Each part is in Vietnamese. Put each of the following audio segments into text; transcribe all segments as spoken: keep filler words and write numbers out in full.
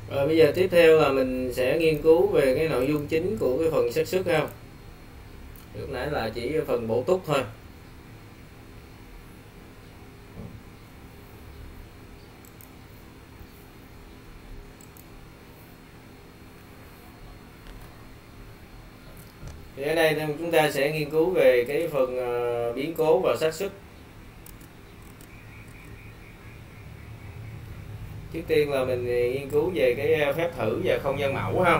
Rồi bây giờ tiếp theo là mình sẽ nghiên cứu về cái nội dung chính của cái phần xác suất ha. Lúc nãy là chỉ phần bổ túc thôi. Thì ở đây chúng ta sẽ nghiên cứu về cái phần biến cố và xác suất. Trước tiên là mình nghiên cứu về cái phép thử và không gian mẫu ha.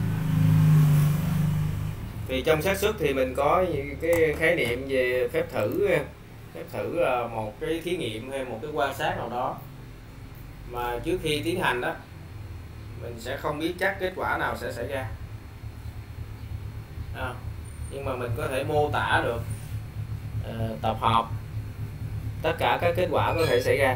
Thì trong xác suất thì mình có những cái khái niệm về phép thử. Phép thử là một cái thí nghiệm hay một cái quan sát nào đó mà trước khi tiến hành đó mình sẽ không biết chắc kết quả nào sẽ xảy ra à, nhưng mà mình có thể mô tả được uh, tập hợp tất cả các kết quả có thể xảy ra.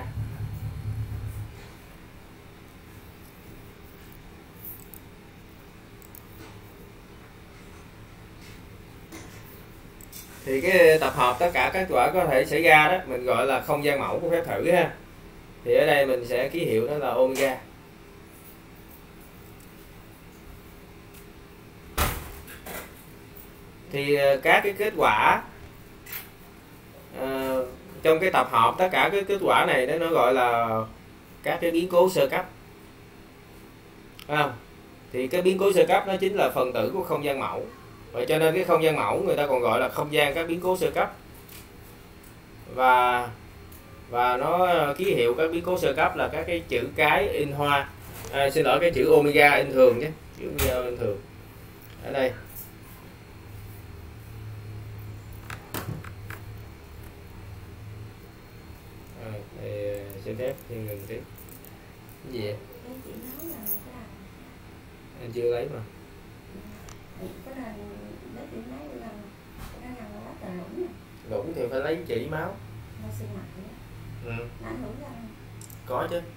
Thì cái tập hợp tất cả các kết quả có thể xảy ra đó mình gọi là không gian mẫu của phép thử ha. Thì ở đây mình sẽ ký hiệu đó là omega. Thì các cái kết quả à, trong cái tập hợp tất cả cái kết quả này đó nó gọi là các cái biến cố sơ cấp. Phải không? Thì cái biến cố sơ cấp nó chính là phần tử của không gian mẫu. Vậy cho nên cái không gian mẫu người ta còn gọi là không gian các biến cố sơ cấp. Và và nó ký hiệu các biến cố sơ cấp là các cái chữ cái in hoa. À, xin lỗi, cái chữ omega in thường nhé, chữ omega in thường. Ở đây. À, đây xin phép thì ngừng tiếp. Cái gì vậy? Anh chưa lấy mà. Lũng thì phải lấy chỉ máu. Ừ. Có chứ.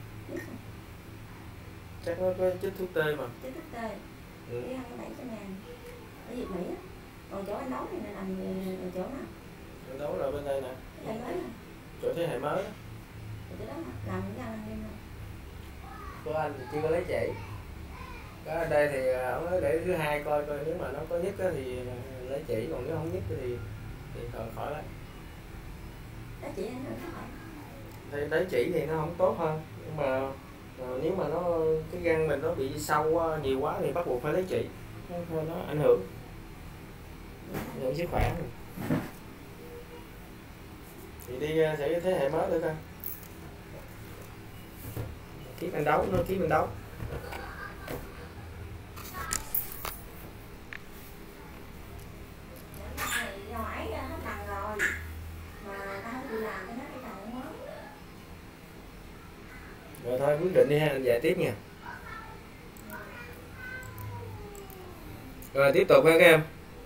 Chắc nó có chích thuốc tê mà. Chích thuốc tê. Ừ. Cái ăn bảy trăm ngàn ở Việt Mỹ á. Còn chỗ anh đấu thì làm ở chỗ nào? Anh đấu là bên đây nè. Thế hệ mới nè. Chỗ thế hệ mới. Chỗ đó mà làm cái ăn em không? Của anh thì chưa có lấy chỉ. Có ở đây thì ông nói để thứ hai coi coi nếu mà nó có nhất thì lấy chỉ, còn nếu không nhất thì thì khỏi khỏi lấy. Lấy chỉ anh nói khỏi. Thì lấy chỉ thì nó không tốt hơn, nhưng mà nếu mà nó cái găng mình nó bị sâu quá, nhiều quá thì bắt buộc phải lấy chỉ, thôi nó ảnh hưởng ảnh hưởng sức khỏe. Thì đi sẽ thế hệ mới nữa coi. Kiếp anh đấu, nó kiếp anh đấu. Rồi thôi quyết định đi ha, anh dạy tiếp nha. Rồi tiếp tục ha các em.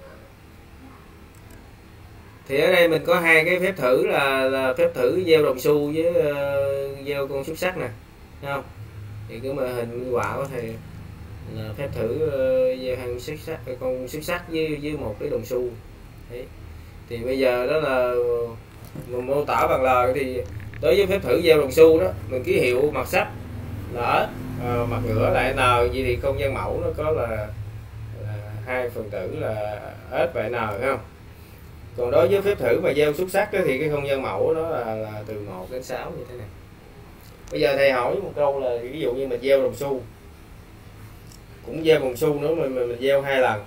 Thì ở đây mình có hai cái phép thử là, là phép thử gieo đồng xu với uh, gieo con xúc xắc nè, thấy không? Thì cái màn hình minh họa có thể là phép thử uh, gieo hàng xúc xắc, con xúc xắc với với một cái đồng xu. Đấy. Thì bây giờ đó là mình mô tả bằng lời. Thì đối với phép thử gieo đồng xu đó mình ký hiệu mặt sắt là S, à, mặt ngửa là N. Vậy thì không gian mẫu nó có là, là hai phần tử là S và N, thấy không? Còn đối với phép thử mà gieo xúc xắc thì cái không gian mẫu đó là, là từ một đến sáu như thế này. Bây giờ thầy hỏi một câu là ví dụ như mình gieo đồng xu, cũng gieo đồng xu nữa mình, mình, mình gieo hai lần,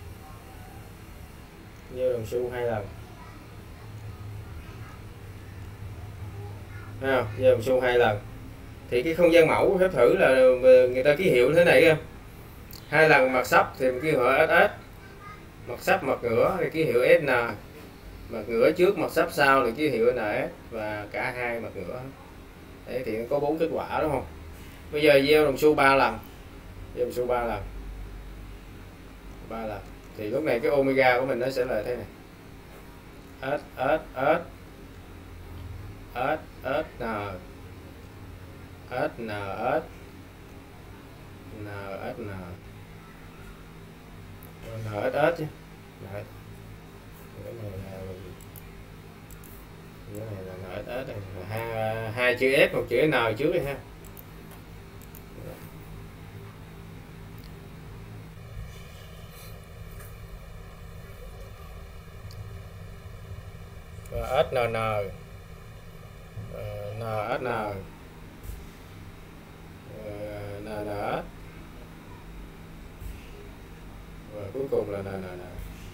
gieo đồng xu hai lần, thấy không? Gieo đồng xu hai lần thì cái không gian mẫu của phép thử là người ta ký hiệu thế này em. Hai lần mặt sấp thì mình ký hiệu ét ét, mặt sấp mặt ngửa thì ký hiệu ét en, mặt ngửa trước mặt sấp sau thì ký hiệu en ét, và cả hai mặt ngửa. Đấy thì có bốn kết quả đúng không? Bây giờ gieo đồng xu ba lần, gieo đồng xu ba lần, ba lần thì lúc này cái omega của mình nó sẽ là thế này: S S S S S N S N S N S N N S S chứ. Đấy. Cái này là cái này là N S S này, hai, hai chữ S một chữ N trước đi ha. ét en en, en ét en, en ét, và cuối cùng là en en en.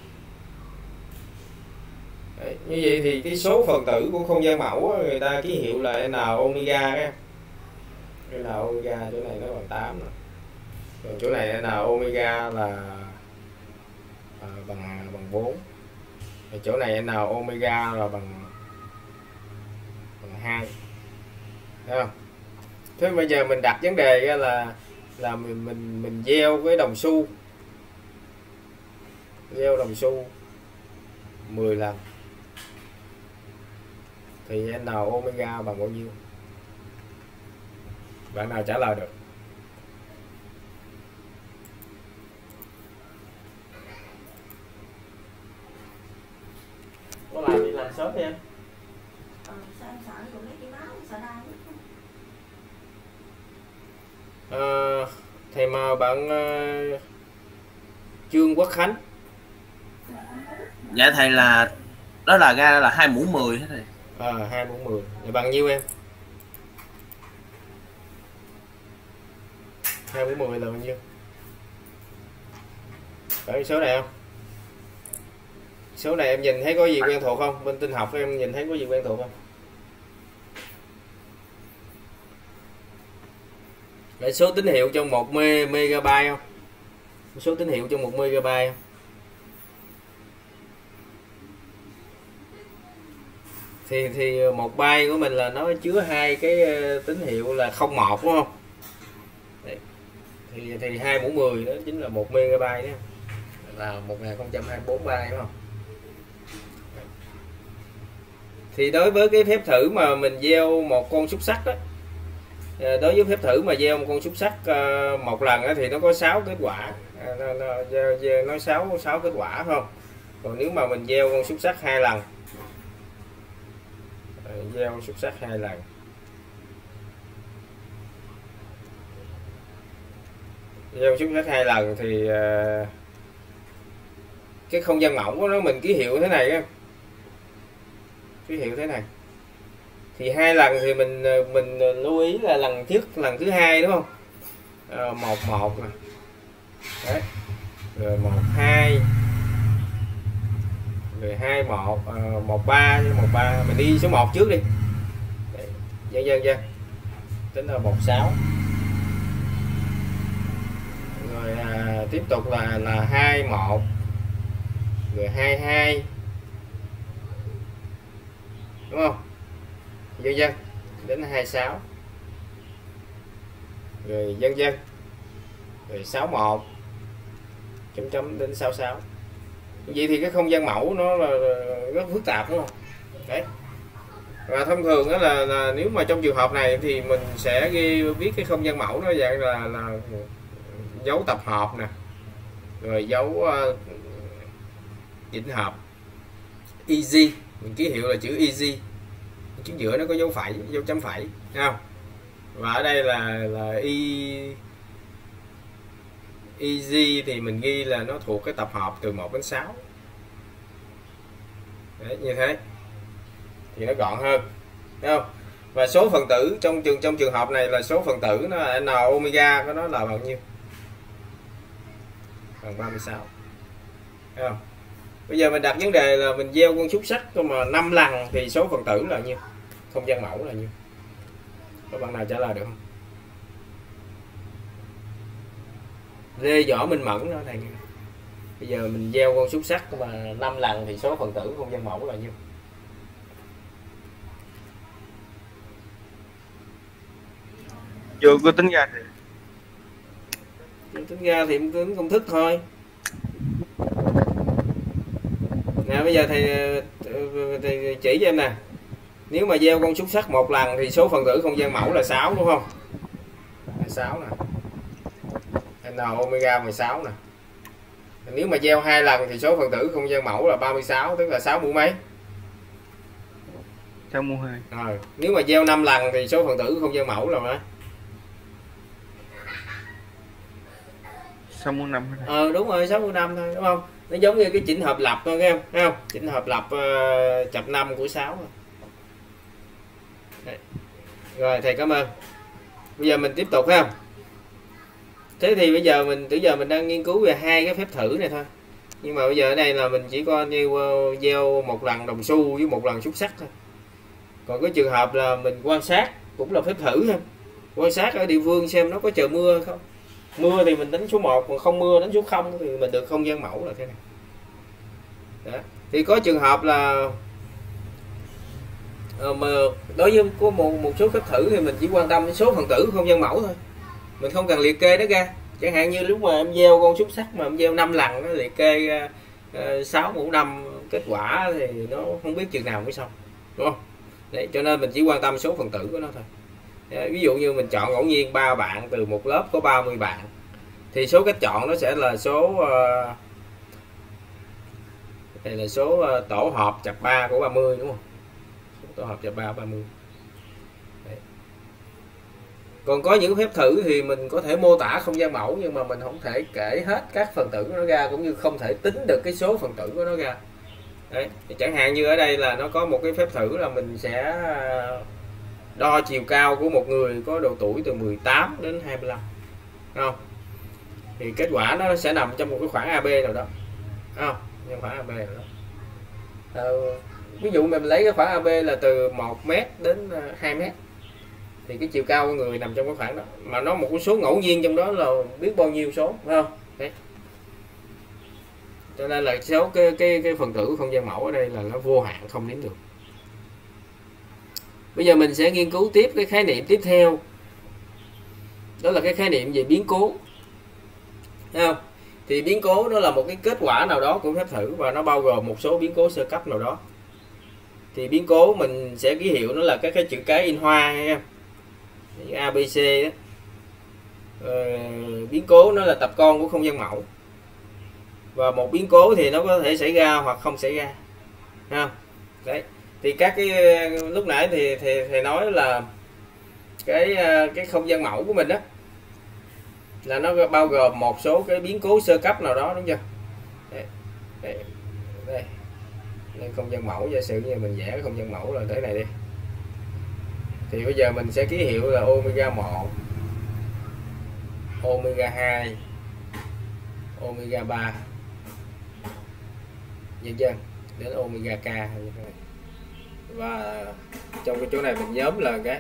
Đấy, như vậy thì cái số phần tử của không gian mẫu người ta ký hiệu là n omega cái n omega, chỗ này nó bằng tám rồi. Còn chỗ này n omega là à, bằng bằng bốn. Rồi chỗ này n omega là bằng bằng hai. Thấy không? Thế bây giờ mình đặt vấn đề là là mình mình mình gieo cái đồng xu, gieo đồng xu mười lần thì n omega bằng bao nhiêu? Bạn nào trả lời được? Có làm đi làm sớm đi em. Ờ, sao em sợ dùng mấy cái máu, sợ đau lắm. À, thầy mà bạn uh, Trương Quốc Khánh. Dạ thầy là đó là ra là hai mũ mười hết thầy. À, hai mũ mười. Vậy bằng nhiêu em? hai mũ mười là bao nhiêu? Phải số này không? Số này em nhìn thấy có gì quen thuộc không? Bên tinh học em nhìn thấy có gì quen thuộc không? Để số tín hiệu trong một megabyte không? Số tín hiệu trong một megabyte không? Thì thì một byte của mình là nó chứa hai cái tín hiệu là không một đúng không? Đấy. Thì thì hai mũ mười đó chính là một megabyte đó. Là một nghìn không trăm hai mươi bốn byte đúng không? Thì đối với cái phép thử mà mình gieo một con xúc xắc đó, đối với phép thử mà gieo một con xúc xắc một lần đó, thì nó có sáu kết quả, nó, nó, nó sáu sáu kết quả không? Còn nếu mà mình gieo con xúc xắc hai lần, gieo xúc xắc hai lần gieo xúc xắc hai lần thì cái không gian mỏng của nó mình ký hiệu thế này á, ký hiệu thế này thì hai lần thì mình mình lưu ý là lần trước lần thứ hai đúng không? À, một một nè, đấy, rồi một hai, rồi hai một, à, một ba với một ba, mình đi số một trước đi, đấy, dân dân dân tính là một sáu, rồi à, tiếp tục là là hai một, rồi hai hai, đúng không? Dân dân đến hai sáu, rồi dân dân, rồi sáu một chấm chấm đến sáu sáu. Vậy thì cái không gian mẫu nó là rất phức tạp đúng không? Đấy. Và thông thường đó là, là nếu mà trong trường hợp này thì mình sẽ ghi viết cái không gian mẫu nó dạng là là dấu tập hợp nè, rồi dấu uh, chỉnh hợp easy, mình ký hiệu là chữ easy, chính giữa nó có dấu phẩy, dấu chấm phẩy, thấy không? Và ở đây là là y easy thì mình ghi là nó thuộc cái tập hợp từ một đến sáu. Đấy, như thế thì nó gọn hơn, thấy không? Và số phần tử trong trường trong trường hợp này là số phần tử nó là n omega của nó là bao nhiêu? Bằng ba mươi sáu, thấy không? Bây giờ mình đặt vấn đề là mình gieo con xúc xắc mà năm lần thì số phần tử là nhiêu? Không gian mẫu là nhiêu? Các bạn nào trả lời được không? Lê Võ Minh Mẫn đó thầy. Bây giờ mình gieo con xúc xắc mà năm lần thì số phần tử không gian mẫu là nhiêu? Chưa có tính ra thì tính ra thì tính công thức thôi. Nè bây giờ thầy, thầy chỉ cho em nè. Nếu mà gieo con xúc xắc một lần thì số phần tử không gian mẫu là sáu đúng không? Là sáu nè. N omega mười sáu nè. Nếu mà gieo hai lần thì số phần tử không gian mẫu là ba mươi sáu, tức là sáu mũ mấy? sáu mũ hai. Rồi, nếu mà gieo năm lần thì số phần tử không gian mẫu là mấy? sáu mũ năm. Ờ đúng rồi, sáu mũ năm thôi đúng không? nó giống như cái chỉnh hợp lập thôi, nghe không? Thấy không? Chỉnh hợp lập uh, chập năm của sáu. Rồi thầy cảm ơn. Bây giờ mình tiếp tục ha. Thế thì bây giờ mình từ giờ mình đang nghiên cứu về hai cái phép thử này thôi. Nhưng mà bây giờ ở đây là mình chỉ có như uh, gieo một lần đồng xu với một lần xúc sắc thôi. Còn cái trường hợp là mình quan sát cũng là phép thử ha. Quan sát ở địa phương xem nó có trời mưa không. Mưa thì mình đánh số một, còn không mưa đánh số không thì mình được không gian mẫu là thế này. Đó. Thì có trường hợp là mà đối với có một một số phép thử thì mình chỉ quan tâm đến số phần tử không gian mẫu thôi, mình không cần liệt kê nó ra. Chẳng hạn như lúc mà em gieo con xúc sắc mà em gieo năm lần nó liệt kê sáu uh, mũ năm kết quả thì nó không biết chừng nào mới xong, đúng không? Đấy, cho nên mình chỉ quan tâm số phần tử của nó thôi. Đấy, ví dụ như mình chọn ngẫu nhiên ba bạn từ một lớp có ba mươi bạn thì số cách chọn nó sẽ là số uh, đây là số uh, tổ hợp chập ba của ba mươi, đúng không? Tổ hợp chập ba ba mươi. Đấy. Còn có những phép thử thì mình có thể mô tả không gian mẫu nhưng mà mình không thể kể hết các phần tử của nó ra, cũng như không thể tính được cái số phần tử của nó ra. Đấy. Thì chẳng hạn như ở đây là nó có một cái phép thử là mình sẽ đo chiều cao của một người có độ tuổi từ mười tám đến hai mươi lăm, đúng không? Thì kết quả nó sẽ nằm trong một cái khoảng a bê nào đó, đúng không? Trong khoảng a bê nào đó. Ờ, ví dụ mình lấy cái khoảng a bê là từ một mét đến hai mét thì cái chiều cao của người nằm trong cái khoảng đó, mà nó một cái số ngẫu nhiên trong đó là biết bao nhiêu số, phải không? Đấy. Cho nên là số cái cái cái phần tử của không gian mẫu ở đây là nó vô hạn, không đếm được. Bây giờ mình sẽ nghiên cứu tiếp cái khái niệm tiếp theo, đó là cái khái niệm về biến cố. Thấy không? Thì biến cố nó là một cái kết quả nào đó của phép thử và nó bao gồm một số biến cố sơ cấp nào đó. Thì biến cố mình sẽ ký hiệu nó là các cái chữ cái in hoa nghe không? A, B, C đó. Ờ, biến cố nó là tập con của không gian mẫu. Và một biến cố thì nó có thể xảy ra hoặc không xảy ra. Thấy không? Đấy. Thì các cái lúc nãy thì thì thầy nói là cái cái không gian mẫu của mình đó là nó bao gồm một số cái biến cố sơ cấp nào đó, đúng chưa? Đây, đây, đây. Đây không gian mẫu, giả sử như mình vẽ không gian mẫu là tới này đi. Thì bây giờ mình sẽ ký hiệu là omega một, omega hai, omega ba, nhân dân đến omega k. Và trong cái chỗ này mình nhóm là cái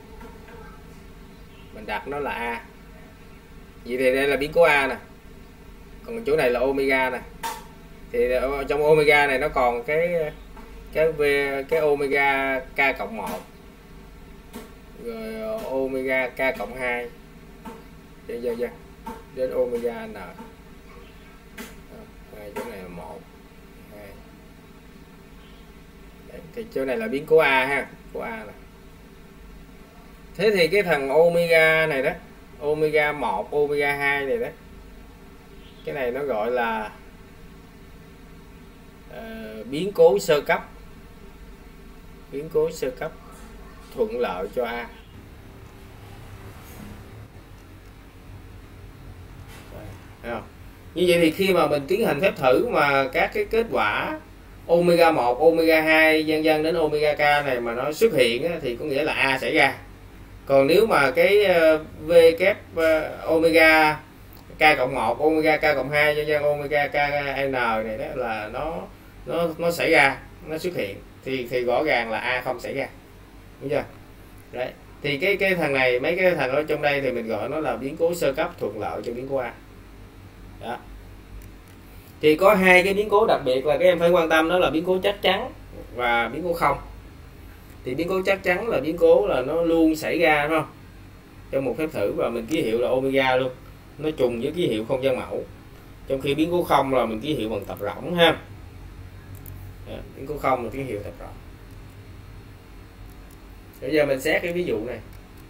mình đặt nó là A. Vậy thì đây là biến cố A nè. Còn chỗ này là omega nè. Thì trong omega này nó còn cái cái v cái omega k cộng một, rồi omega k cộng hai, dân dân dân đến omega n. Đây, chỗ này là một, hai. Đấy, thì chỗ này là biến cố A ha, của A nè. Thế thì cái thằng omega này đó, omega một, omega hai này đó, cái này nó gọi là uh, biến cố sơ cấp. Biến cố sơ cấp thuận lợi cho A. Thấy không? Như vậy thì khi mà mình tiến hành phép thử mà các cái kết quả omega một, omega hai vân vân đến omega k này mà nó xuất hiện á, thì có nghĩa là A xảy ra. Còn nếu mà cái V kép omega k cộng một, omega k cộng hai vân vân omega k n này đó là nó nó nó xảy ra, nó xuất hiện thì thì rõ ràng là A không xảy ra. Đúng chưa? Đấy. Thì cái cái thằng này, mấy cái thằng ở trong đây thì mình gọi nó là biến cố sơ cấp thuận lợi cho biến cố A. Đó. Thì có hai cái biến cố đặc biệt là các em phải quan tâm, đó là biến cố chắc chắn và biến cố không. Thì biến cố chắc chắn là biến cố là nó luôn xảy ra, đúng không? Trong một phép thử và mình ký hiệu là omega luôn, nó trùng với ký hiệu không gian mẫu. Trong khi biến cố không là mình ký hiệu bằng tập rỗng ha. Đó, biến cố không là ký hiệu tập rỗng. Bây giờ mình xét cái ví dụ này.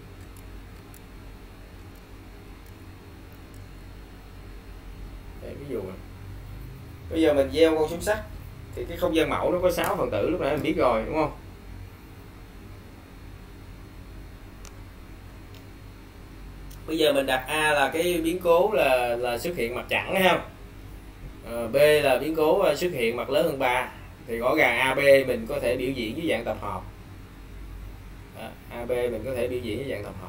Đây, ví dụ này. Bây giờ mình gieo con xúc sắc thì cái không gian mẫu nó có sáu phần tử, lúc nãy mình biết rồi, đúng không? Bây giờ mình đặt A là cái biến cố là là xuất hiện mặt chẵn, thấy không? uh, B là biến cố xuất hiện mặt lớn hơn ba, thì rõ ràng a bê mình có thể biểu diễn dưới dạng tập hợp. Đó, a bê mình có thể biểu diễn dưới dạng tập hợp.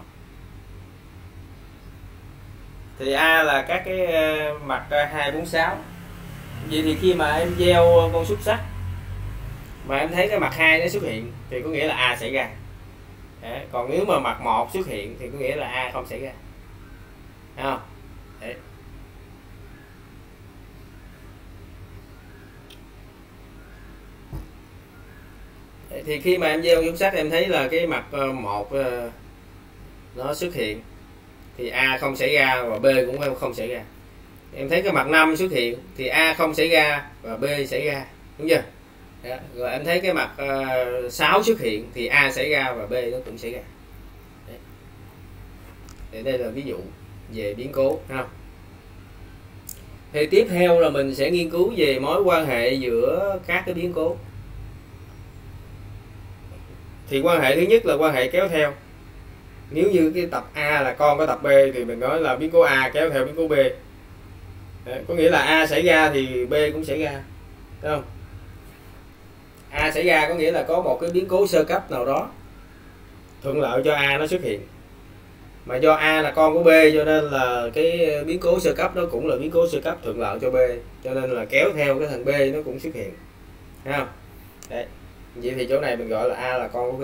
Thì A là các cái mặt hai, bốn, sáu. Vậy thì khi mà em gieo con xúc xắc mà em thấy cái mặt hai nó xuất hiện thì có nghĩa là A xảy ra. Đấy. Còn nếu mà mặt một xuất hiện thì có nghĩa là A không xảy ra. Thấy không? Đấy. Đấy. Thì khi mà em gieo xúc xắc em thấy là cái mặt một nó xuất hiện thì A không xảy ra và B cũng không xảy ra. Em thấy cái mặt năm xuất hiện thì A không xảy ra và B xảy ra, đúng chưa? Đó. Rồi em thấy cái mặt uh, sáu xuất hiện thì A xảy ra và B nó cũng xảy ra. Đấy. Để đây là ví dụ về biến cố, thấy không? Thì tiếp theo là mình sẽ nghiên cứu về mối quan hệ giữa các cái biến cố. Thì quan hệ thứ nhất là quan hệ kéo theo. Nếu như cái tập A là con của tập B thì mình nói là biến cố A kéo theo biến cố B. Đấy, có nghĩa là A xảy ra thì B cũng xảy ra, đúng không? A xảy ra có nghĩa là có một cái biến cố sơ cấp nào đó thuận lợi cho A nó xuất hiện, mà do A là con của B cho nên là cái biến cố sơ cấp đó cũng là biến cố sơ cấp thuận lợi cho B, cho nên là kéo theo cái thằng B nó cũng xuất hiện, thấy không? Đấy. Vậy thì chỗ này mình gọi là A là con của B.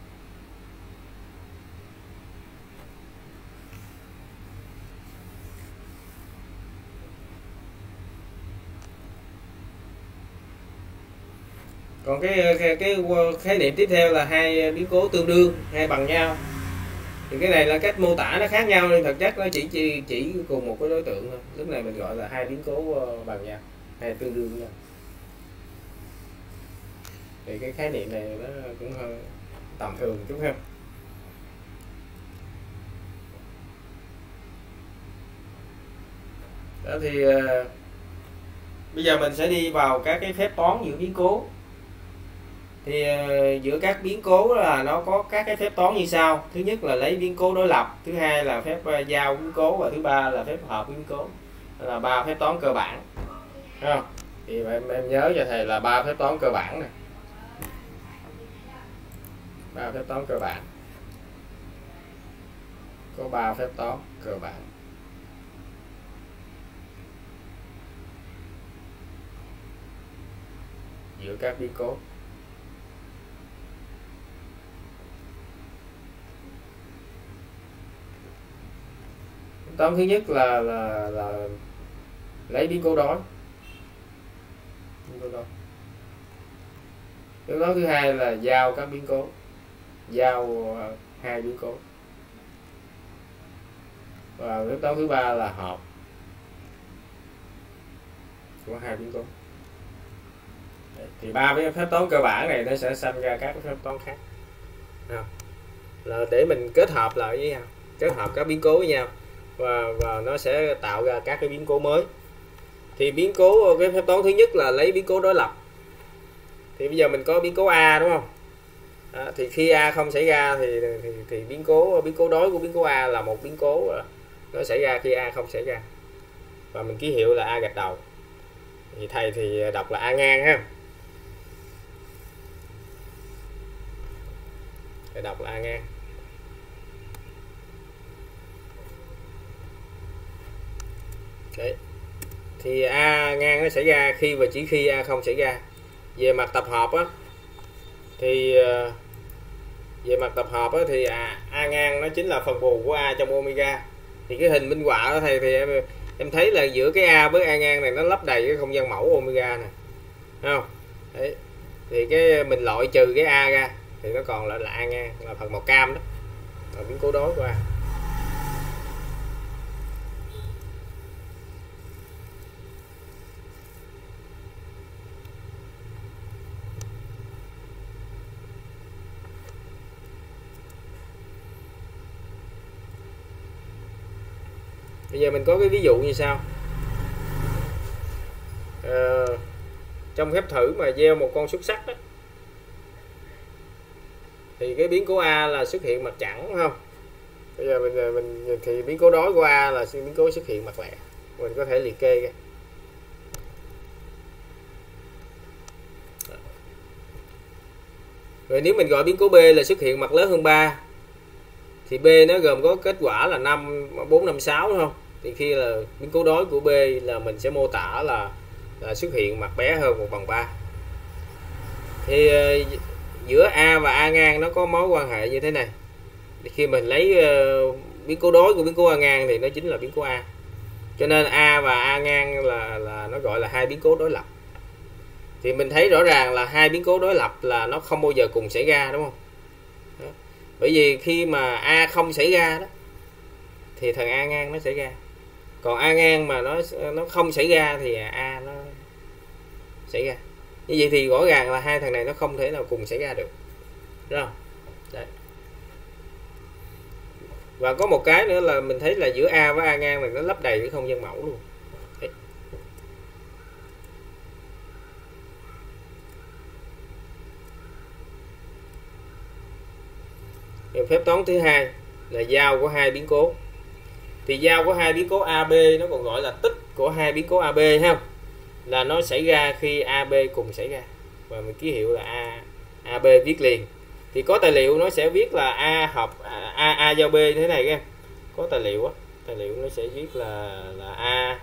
Còn cái, cái cái khái niệm tiếp theo là hai biến cố tương đương hay bằng nhau. Thì cái này là cách mô tả nó khác nhau, nhưng thực chất nó chỉ chỉ, chỉ cùng một cái đối tượng thôi. Lúc này mình gọi là hai biến cố bằng nhau hay tương đương nhau. Thì cái khái niệm này nó cũng hơi tầm thường chút ha. Đó thì uh, bây giờ mình sẽ đi vào các cái phép toán giữa biến cố. Thì uh, giữa các biến cố là nó có các cái phép toán như sau. Thứ nhất là lấy biến cố đối lập, thứ hai là phép uh, giao biến cố, và thứ ba là phép hợp biến cố. Đó là ba phép toán cơ bản. Đúng không? Thì em, em nhớ cho thầy là ba phép toán cơ bản này. Ba phép toán cơ bản. Có ba phép toán cơ bản. Giữa các biến cố. Toán thứ nhất là là, là lấy biến cố đối. Biến cố đối. Phép toán thứ hai là giao các biến cố, giao uh, hai biến cố. Và phép toán thứ ba là hợp của hai biến cố. Đấy, thì ba cái phép toán cơ bản này nó sẽ sanh ra các phép toán khác. Không? Là để mình kết hợp lại với nhau, kết hợp các biến cố với nhau, và và nó sẽ tạo ra các cái biến cố mới. Thì biến cố, cái phép toán thứ nhất là lấy biến cố đối lập. Thì bây giờ mình có biến cố A, đúng không? Đó, thì khi A không xảy ra thì, thì thì biến cố biến cố đối của biến cố A là một biến cố nó xảy ra khi A không xảy ra, và mình ký hiệu là A gạch đầu. Thì thầy thì đọc là A ngang ha. Thầy đọc là A ngang. Đấy. Thì A ngang nó xảy ra khi và chỉ khi A không xảy ra. Về mặt tập hợp á, thì về mặt tập hợp á, thì A, A ngang nó chính là phần bù của A trong omega. Thì cái hình minh họa đó thầy thì em em thấy là giữa cái A với A ngang này nó lấp đầy cái không gian mẫu omega nè, thấy không? Đấy. Thì cái mình loại trừ cái A ra thì nó còn lại là A ngang, là phần màu cam đó, là biến cố đối của A. Bây giờ mình có cái ví dụ như sau. À, trong phép thử mà gieo một con xúc xắc đó, thì cái biến cố A là xuất hiện mặt chẵn, không? Bây giờ mình mình thì biến cố đối của A là biến cố xuất hiện mặt lẻ. Mình có thể liệt kê ra. Rồi nếu mình gọi biến cố B là xuất hiện mặt lớn hơn ba thì B nó gồm có kết quả là năm, bốn, năm, sáu đúng không? Thì khi là biến cố đối của B là mình sẽ mô tả là, là xuất hiện mặt bé hơn một bằng ba. Thì uh, giữa A và A ngang nó có mối quan hệ như thế này. Thì khi mình lấy uh, biến cố đối của biến cố A ngang thì nó chính là biến cố A. Cho nên A và A ngang là là nó gọi là hai biến cố đối lập. Thì mình thấy rõ ràng là hai biến cố đối lập là nó không bao giờ cùng xảy ra đúng không? Đó. Bởi vì khi mà A không xảy ra đó thì thằng A ngang nó xảy ra. Còn A ngang mà nó nó không xảy ra thì A nó xảy ra. Như vậy thì rõ ràng là hai thằng này nó không thể nào cùng xảy ra được. Đúng không? Đấy. Và có một cái nữa là mình thấy là giữa A với A ngang là nó lấp đầy cái không gian mẫu luôn. Đấy. Phép toán thứ hai là giao của hai biến cố. Thì giao của hai biến cố a bê nó còn gọi là tích của hai biến cố a bê ha, là nó xảy ra khi a bê cùng xảy ra và mình ký hiệu là a ab viết liền. Thì có tài liệu nó sẽ viết là a hợp a a giao b thế này các em, có tài liệu á, tài liệu nó sẽ viết là là a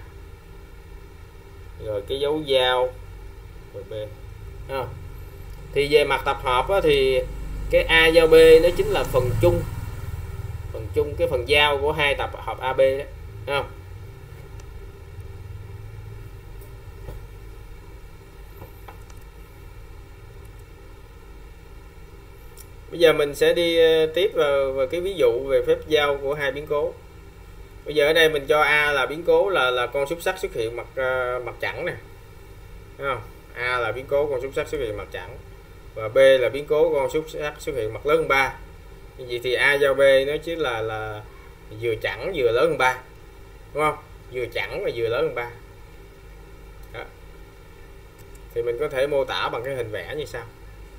rồi cái dấu giao rồi b. Không? Thì về mặt tập hợp á, thì cái a giao b nó chính là phần chung, phần chung cái phần giao của hai tập hợp a bê đó, thấy không? Bây giờ mình sẽ đi tiếp vào, vào cái ví dụ về phép giao của hai biến cố. Bây giờ ở đây mình cho a là biến cố là là con xúc sắc xuất hiện mặt uh, mặt chẵn nè, thấy không? A là biến cố con xúc sắc xuất hiện mặt chẵn và B là biến cố con xúc sắc xuất hiện mặt lớn hơn ba. Như vậy thì a giao b nó chứ là là vừa chẵn vừa lớn hơn ba, đúng không? Vừa chẵn và vừa lớn hơn ba. Đó. Thì mình có thể mô tả bằng cái hình vẽ như sau.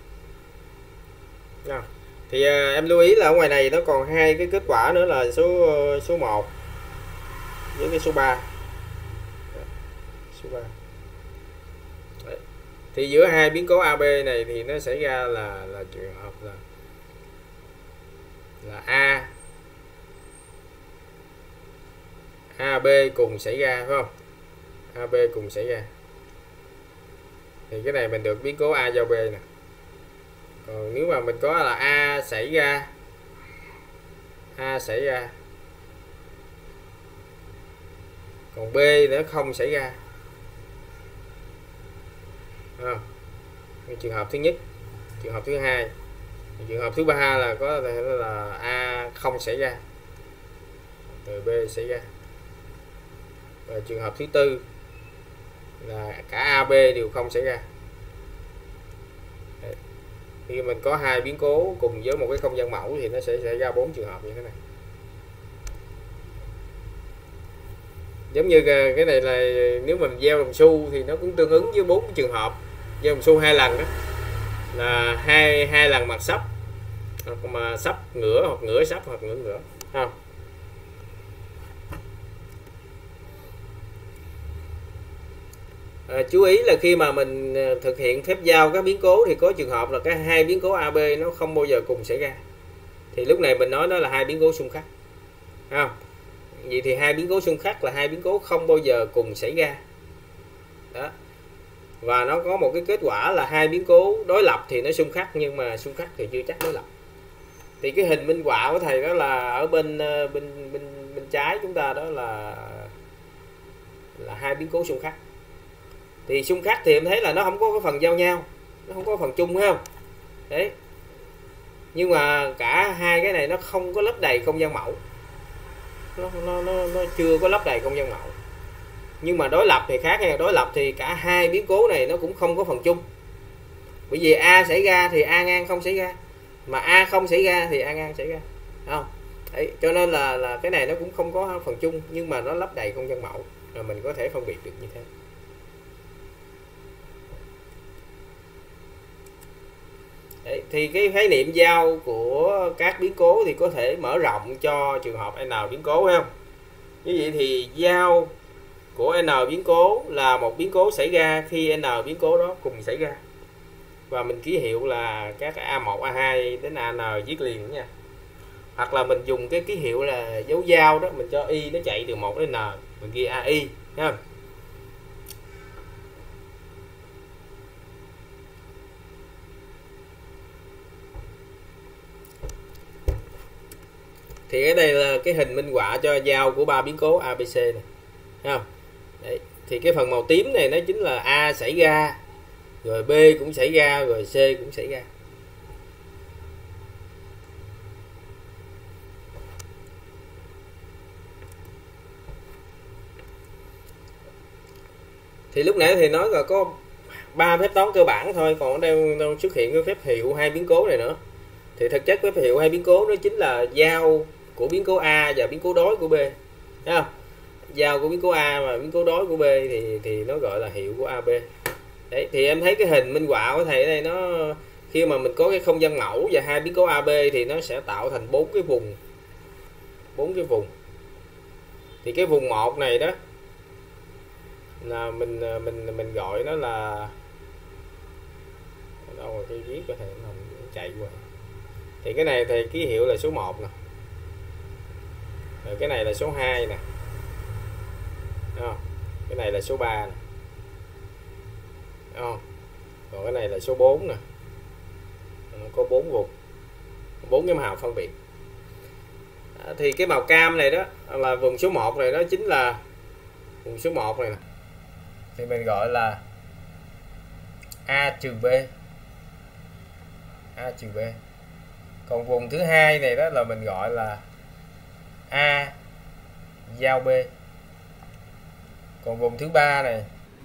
Đó. Thì à, em lưu ý là ở ngoài này nó còn hai cái kết quả nữa là số số một với cái số ba. Số ba. Đấy. Thì giữa hai biến cố a bê này thì nó xảy ra là là trường hợp là là a a bê cùng xảy ra, phải không? a bê cùng xảy ra. Thì cái này mình được biến cố a giao b nè. Còn nếu mà mình có là a xảy ra, a xảy ra, còn b nữa không xảy ra. À, trường hợp thứ nhất, trường hợp thứ hai, trường hợp thứ ba là có thể là a không xảy ra, rồi b xảy ra. Và trường hợp thứ tư là cả a bê đều không xảy ra. Đấy. Khi mình có hai biến cố cùng với một cái không gian mẫu thì nó sẽ xảy ra bốn trường hợp như thế này. Giống như cái này là nếu mình gieo đồng xu thì nó cũng tương ứng với bốn trường hợp. Gieo đồng xu hai lần đó là hai hai lần mặt sấp, hoặc mà sấp ngửa, hoặc ngửa sấp, hoặc ngửa ngửa, không? À, chú ý là khi mà mình thực hiện phép giao các biến cố thì có trường hợp là cái hai biến cố a bê nó không bao giờ cùng xảy ra. Thì lúc này mình nói nó là hai biến cố xung khắc, không? Vậy thì hai biến cố xung khắc là hai biến cố không bao giờ cùng xảy ra. Đó. Và nó có một cái kết quả là hai biến cố đối lập thì nó xung khắc, nhưng mà xung khắc thì chưa chắc đối lập. Thì cái hình minh họa của thầy đó là ở bên bên bên bên trái chúng ta đó là là hai biến cố xung khắc. Thì xung khắc thì em thấy là nó không có cái phần giao nhau, nó không có phần chung, phải không? Đấy. Nhưng mà cả hai cái này nó không có lấp đầy không gian mẫu, nó nó nó, nó chưa có lấp đầy không gian mẫu. Nhưng mà đối lập thì khác nha, đối lập thì cả hai biến cố này nó cũng không có phần chung. Bởi vì a xảy ra thì a ngang không xảy ra, mà a không xảy ra thì a ngang xảy ra, không? Đấy, cho nên là là cái này nó cũng không có phần chung, nhưng mà nó lấp đầy không gian mẫu, rồi mình có thể phân biệt được như thế. Đấy, thì cái khái niệm giao của các biến cố thì có thể mở rộng cho trường hợp n biến cố, phải không? Như vậy thì giao của n biến cố là một biến cố xảy ra khi n biến cố đó cùng xảy ra. và mình ký hiệu là các a một, a hai đến an viết liền nha. Hoặc là mình dùng cái ký hiệu là dấu dao đó, mình cho y nó chạy từ một đến n, mình ghi ai ha. Thì cái đây là cái hình minh họa cho giao của ba biến cố a bê xê này, thấy không? Đấy. Thì cái phần màu tím này nó chính là A xảy ra, rồi B cũng xảy ra, rồi C cũng xảy ra. Thì lúc nãy thì nói là có ba phép toán cơ bản thôi, còn ở đây đâu xuất hiện cái phép hiệu hai biến cố này nữa. Thì thực chất phép hiệu hai biến cố nó chính là giao của biến cố A và biến cố đối của B, thấy không? Giao của biến cố A và biến cố đối của B thì thì nó gọi là hiệu của a bê. Đấy, thì em thấy cái hình minh họa của thầy ở đây, nó khi mà mình có cái không gian mẫu và hai biến cố a bê thì nó sẽ tạo thành bốn cái vùng, bốn cái vùng. Thì cái vùng một này đó là mình mình mình gọi nó là đâu rồi, cái viết có thể làm chạy qua. Thì cái này thì ký hiệu là số một nè, rồi cái này là số hai nè, không? Cái này là số ba nè, không? Còn cái này là số bốn nè, có bốn vùng, bốn cái màu phân biệt. À, thì cái màu cam này đó là vùng số một này, đó chính là vùng số một này nè, thì mình gọi là A trừ B, A trừ B. Còn vùng thứ hai này đó là mình gọi là A giao B. Còn vùng thứ ba này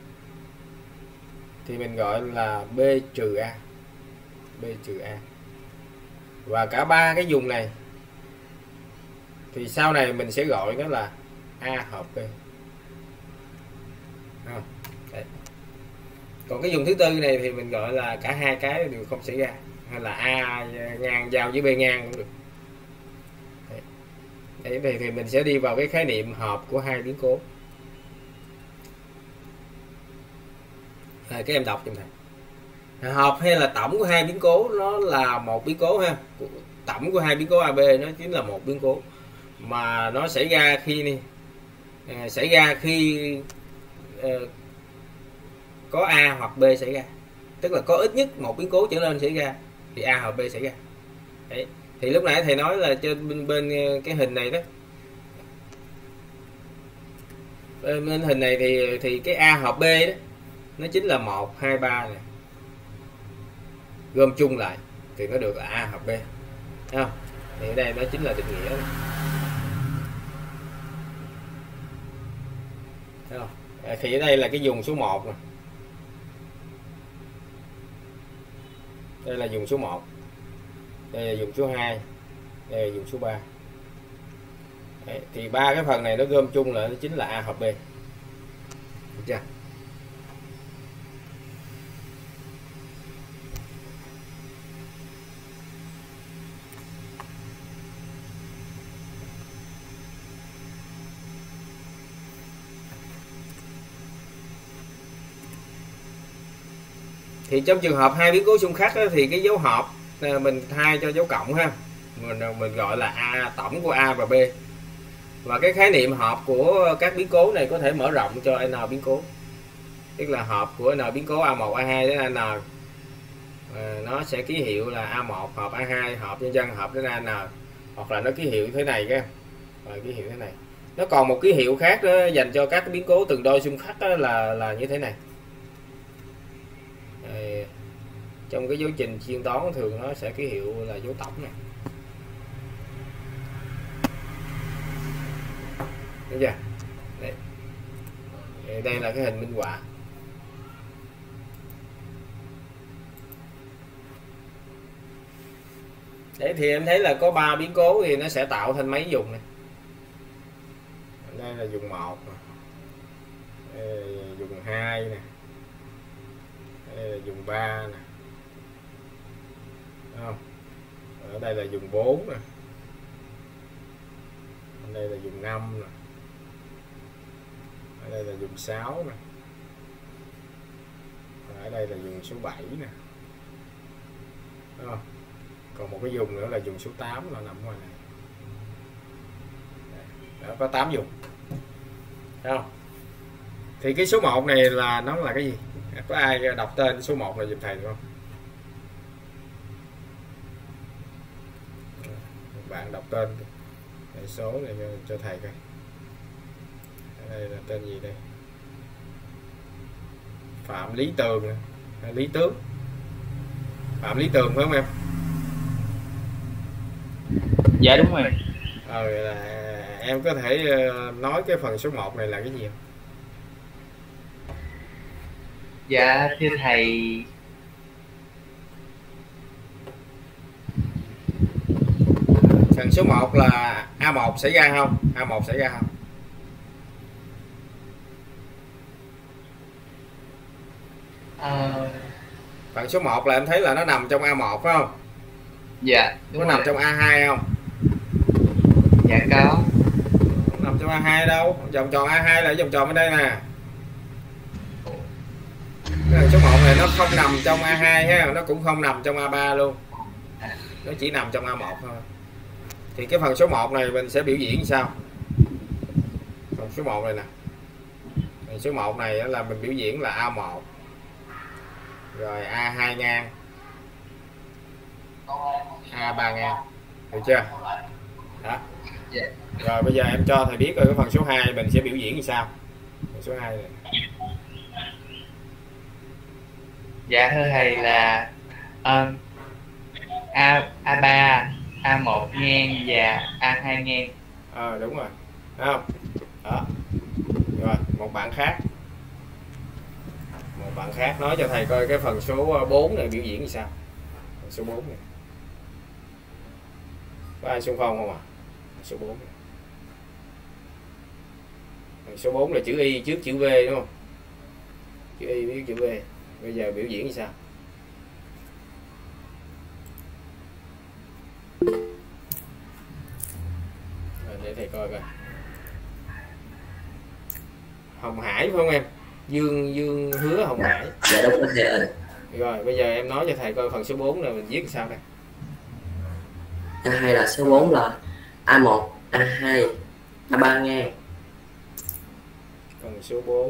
thì mình gọi là B trừ A, B trừ A. Và cả ba cái vùng này thì sau này mình sẽ gọi nó là A hợp B. Đấy. Còn cái vùng thứ tư này thì mình gọi là cả hai cái đều không xảy ra, hay là A ngang giao với B ngang cũng được. Đấy, thì, thì mình sẽ đi vào cái khái niệm hợp của hai biến cố. À, các em đọc cho thầy. Hợp hay là tổng của hai biến cố nó là một biến cố ha. Tổng của hai biến cố a bê nó chính là một biến cố, mà nó xảy ra khi đi à, xảy ra khi à, có A hoặc B xảy ra, tức là có ít nhất một biến cố trở lên xảy ra thì A hợp B xảy ra. Đấy. Thì lúc nãy thầy nói là trên bên, bên cái hình này đó, bên hình này thì thì cái A hợp B đó nó chính là một, hai, ba này, gom chung lại thì nó được là A hợp B. Thấy không? Thì ở đây nó chính là định nghĩa này. Thấy không? Thì ở đây là cái vùng số một nè, đây là vùng số một, đây là vùng số hai, đây là vùng số ba. Đấy, thì ba cái phần này nó gom chung lại nó chính là A hợp B. Được chưa? Thì trong trường hợp hai biến cố xung khắc đó, thì cái dấu hợp mình thay cho dấu cộng ha, mình mình gọi là A, tổng của A và B. Và cái khái niệm hợp của các biến cố này có thể mở rộng cho n biến cố, tức là hợp của n biến cố a một, a hai đến an, à, nó sẽ ký hiệu là a một hợp a hai hợp nhân dân hợp đến an, hoặc là nó ký hiệu thế này cái rồi ký hiệu thế này. Nó còn một ký hiệu khác đó, dành cho các biến cố từng đôi xung khắc đó, là là như thế này. Rồi, trong cái dấu trình chuyên toán thường nó sẽ ký hiệu là dấu tổng này. Đúng chưa? Đây. Đây là cái hình minh họa. Đấy, thì em thấy là có ba biến cố thì nó sẽ tạo thành mấy vùng này. Đây là vùng một nè, đây là vùng hai nè, đây là vùng ba nè, đúng không? Ở đây là vùng bốn nè, ở đây là vùng năm nè, ở đây là vùng sáu nè, ở đây là vùng số bảy nè, đúng không? Còn một cái vùng nữa là vùng số tám là nằm ngoài này. Đó, có tám vùng. Thấy không? Thì cái số một này là nó là cái gì? Có ai đọc tên số một này giùm thầy được không? Bạn đọc tên cái số này cho, cho thầy coi. Ở đây là tên gì đây? Phạm Lý Tường nè, Lý Tướng. Phạm Lý Tường phải không em? Dạ đúng rồi. Ờ, là em có thể nói cái phần số một này là cái gì không? Dạ thưa thầy, Phần số một là A một xảy ra không? A một xảy ra không? ờ, Phần số một là em thấy là nó nằm trong A một phải không? dạ đúng Nó rồi. nằm trong A hai không? Dạ có. Nó nằm trong A hai đâu? Vòng tròn A hai là vòng tròn ở đây nè. Cái phần số một này nó không nằm trong A hai ha, nó cũng không nằm trong A ba luôn. Nó chỉ nằm trong A một thôi. Thì cái phần số một này mình sẽ biểu diễn sao? Phần số một này nè. Phần số một này là mình biểu diễn là A một. Rồi A hai ngang. A ba ngang. Được chưa? Đó. Rồi bây giờ em cho thầy biết rồi cái phần số hai mình sẽ biểu diễn như sao? Phần số hai này. Dạ thưa thầy là um, A A3, A một ngang và A hai ngang. Ờ à, đúng rồi. Thấy không? Đó. Rồi, một bạn khác. Một bạn khác nói cho thầy coi cái phần số bốn này biểu diễn như sao? Phần số bốn này. Có ai xung phong không à? Số bốn này. Phần số bốn là chữ Y trước chữ V đúng không? Chữ Y với chữ V. Bây giờ biểu diễn như sao? Rồi, để thầy coi coi. Hồng Hải phải không em? Dương Dương Hứa Hồng Hải. Dạ đúng rồi thầy ơi. Rồi bây giờ em nói cho thầy coi phần số bốn là mình viết sao đây? A hai là số bốn là A một, A hai, A ba ngang. Phần số bốn.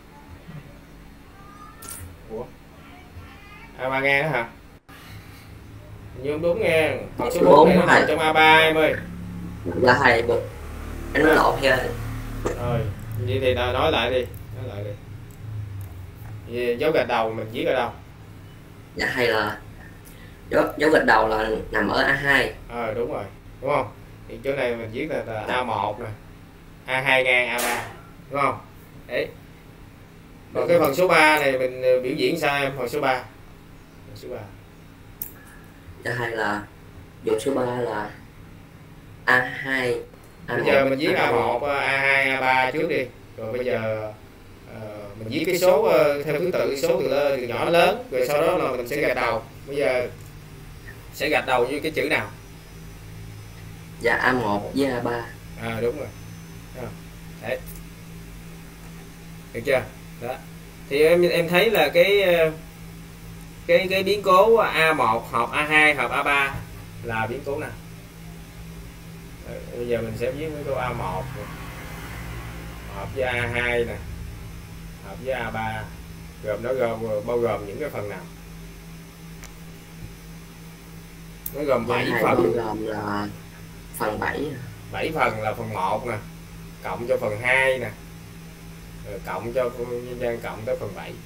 Ủa? A ba ngang đó hả? Nhưng đúng nghe. Phần số bốn này nó nằm trong A ba em ơi. Dạ thầy, anh nói lộn thầy ơi. Rồi, vậy thì nói lại đi, nói lại đi. Vậy dấu gạch đầu mình viết ở đâu? Dạ thầy là dấu, dấu gạch đầu là nằm ở A hai. Ờ à, đúng rồi, đúng không? Thì chỗ này mình viết là, là A một nè, A hai ngang A ba, đúng không? Đấy. Còn cái phần số ba này mình biểu diễn sao em? Phần số ba. Phần số ba. Dạ thầy là dấu số ba là A hai. A bây giờ mình viết A một, A hai, A ba trước đi. Rồi bây giờ uh, mình viết cái số uh, theo thứ tự số từ lớn từ nhỏ lớn, rồi sau đó là mình sẽ gạch đầu. Bây giờ sẽ gạch đầu với cái chữ nào? Dạ A một với A ba. À đúng rồi. Đấy. Được chưa? Đó. Thì em em thấy là cái cái cái biến cố A một hợp A hai hợp A ba là biến cố nào? Bây giờ mình sẽ viết biến cố A một hợp với A hai nè, hợp với A ba, gồm nó gồm bao gồm những cái phần nào? Nó gồm bảy phần. Gồm là phần bảy. bảy phần là phần một nè, cộng cho phần hai nè, rồi cộng cho nhân dân cộng tới phần bảy.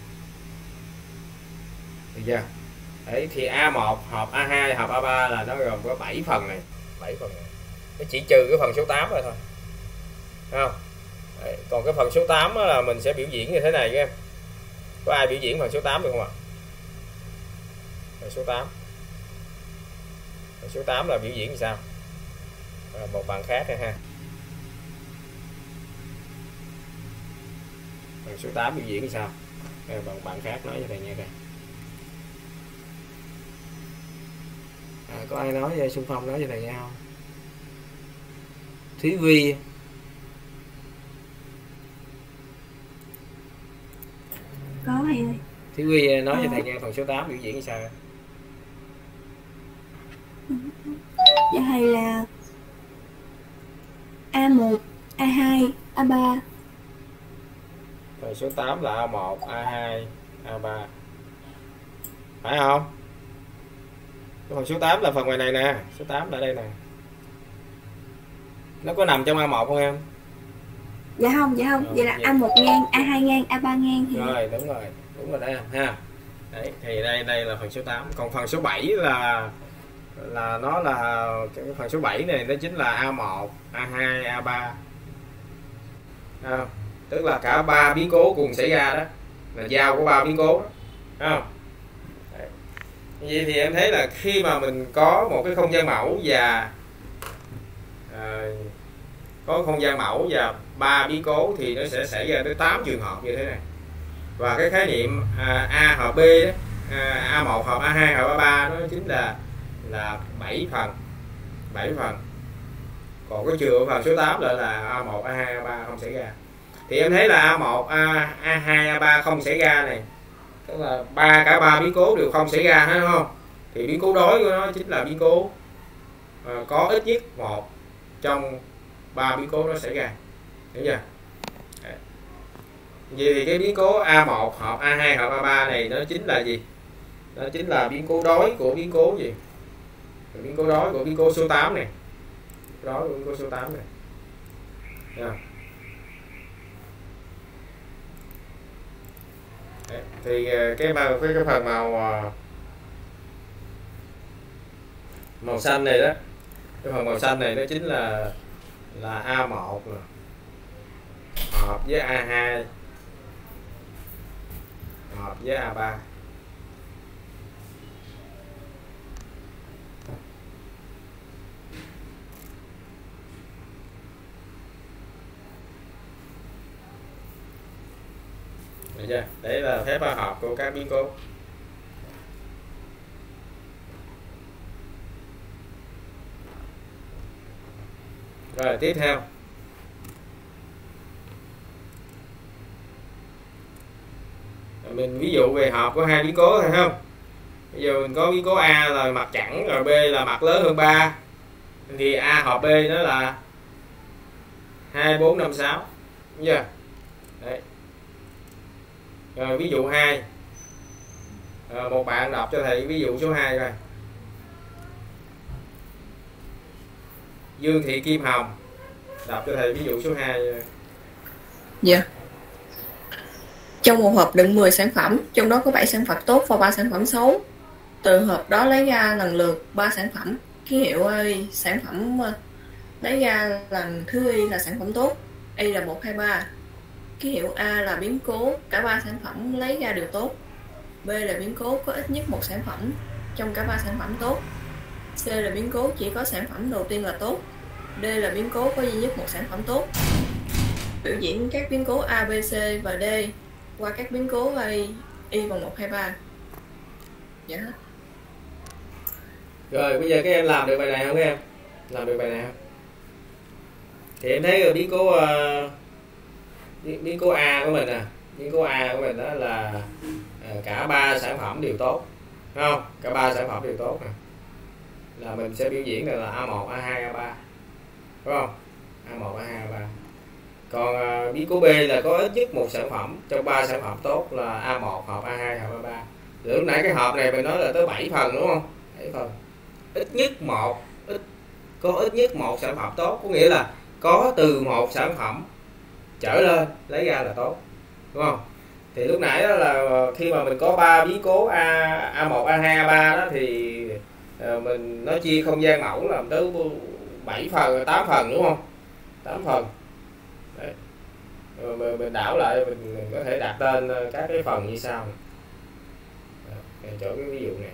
Được chưa? Đấy thì A một hợp A hai hợp A ba là nó gồm có bảy phần này, bảy phần này. Nó chỉ trừ cái phần số tám rồi thôi. Thấy không? Đấy, còn cái phần số tám là mình sẽ biểu diễn như thế này các em. Có ai biểu diễn phần số tám được không ạ? Phần số tám. Phần số tám là biểu diễn như sao? À, một bạn khác này ha. Phần số tám biểu diễn như sao? À, bạn bạn khác nói cho thầy nghe coi. À, có ai nói cho Xuân Phong nói cho thầy nghe không? Thúy Vi. Có thầy ơi. Thúy Vi nói cho thầy nghe phần số tám biểu diễn như sao? A ba. Phần số tám là A một, A hai, A ba. Phải không? Cái phần số tám là phần ngoài này nè, số tám là đây nè. Nó có nằm trong A một không em? Dạ không, dạ không. Ờ, Vậy là vậy. A một ngang, A hai ngang, A ba ngang thì Rồi, đúng rồi. Đúng rồi đây ha. Đấy, thì đây đây là phần số tám. Còn phần số bảy là là nó là cái phần số bảy này nó chính là A một, A hai, A ba. À, tức là cả ba biến cố cùng xảy ra đó, là giao của ba biến cố đó. Thấy không? Đấy. Vậy thì em thấy là khi mà mình có một cái không gian mẫu và à, có không gian mẫu và ba biến cố thì nó sẽ xảy ra tới tám trường hợp như thế này. Và cái khái niệm à, A hợp B đó, à, A một hợp A hai hợp A ba nó chính là là bảy phần. bảy phần. Còn cái trường phần số tám lại là A một, A hai, A ba không xảy ra. Thì em thấy là A một, A, A hai, A ba không xảy ra này, tức là ba cả ba biến cố đều không xảy ra hết, đúng không? Thì biến cố đối của nó chính là biến cố à, có ít nhất một trong ba biến cố nó xảy ra. Hiểu chưa? Đấy. Vậy thì cái biến cố A một hợp A hai hợp A ba này nó chính là gì? Nó chính là biến cố đối của biến cố gì? Biến cố đối của biến cố số tám này. Đối của biến cố số tám này. Được. Đấy. Thì cái màu cái, cái phần màu màu xanh này đó, cái phần màu xanh này nó chính là là A một rồi, hợp với A hai, hợp với A ba. Được chưa? Đấy là phép ba hợp của các biến cố. Rồi tiếp theo, mình ví dụ về hợp của hai biến cố thôi không? Bây giờ mình có biến cố A là mặt chẵn, rồi B là mặt lớn hơn ba, thì A hợp B nó là hai, bốn, năm, sáu. Đúng chưa? Đấy. Rồi ví dụ hai, rồi một bạn đọc cho thầy ví dụ số hai coi. Dương Thị Kim Hồng đọc cho thầy ví dụ số hai. Dạ. Trong một hộp đựng mười sản phẩm, trong đó có bảy sản phẩm tốt và ba sản phẩm xấu. Từ hộp đó lấy ra lần lượt ba sản phẩm. Ký hiệu A, sản phẩm lấy ra lần thứ Y là sản phẩm tốt, Y là một, hai, ba. Ký hiệu A là biến cố, cả ba sản phẩm lấy ra đều tốt. B là biến cố có ít nhất một sản phẩm trong cả ba sản phẩm tốt. C là biến cố chỉ có sản phẩm đầu tiên là tốt. D là biến cố có duy nhất một sản phẩm tốt. Biểu diễn các biến cố A, B, C và D qua các biến cố A, Y bằng một, hai, ba. Dạ hết. Rồi bây giờ các em làm được bài này không các em? Làm được bài này không? Thì em thấy biến cố uh, biến cố A của mình nè, biến cố A của mình đó là uh, cả ba sản phẩm đều tốt, đúng không? Cả ba sản phẩm đều tốt nè, là mình sẽ biểu diễn là A một, A hai, A ba, đúng không? A một, A hai, A ba. Còn uh, biến cố B là có ít nhất một sản phẩm trong ba sản phẩm tốt là A một hợp A hai hợp A ba. Lúc nãy cái hộp này mình nói là tới bảy phần, đúng không? bảy phần. Ít nhất một, ít có ít nhất một sản phẩm tốt, có nghĩa là có từ một sản phẩm trở lên lấy ra là tốt, đúng không? Thì lúc nãy đó là khi mà mình có ba biến cố A, A một, A hai, A ba đó thì mình nó chia không gian mẫu làm tới bảy phần, tám phần, đúng không? tám phần. Đấy. Rồi mình đảo lại, mình, mình có thể đặt tên các cái phần như sau. Đấy, chỗ cái ví dụ này.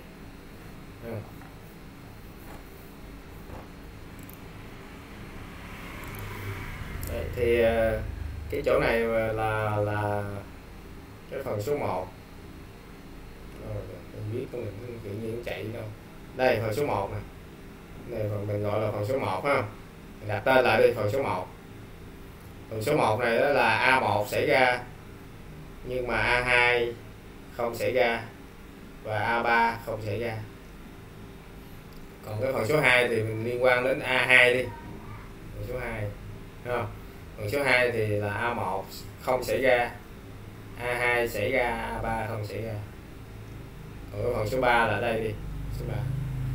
Đấy, thì cái chỗ này là là cái phần số một. Rồi, mình biết con mình tự nhiên chạy đâu. Đây phần số một này. Này phần mình gọi là phần số một ha. Mình đặt tên lại đi, phần số một. Phần số một này đó là A một xảy ra nhưng mà A hai không xảy ra và A ba không xảy ra. Còn cái phần số hai thì mình liên quan đến A hai đi. Phần số hai. Đúng không? Phần số hai thì là A một không xảy ra, A hai xảy ra, A ba không xảy ra. Còn cái phần số ba là đây đi, số ba.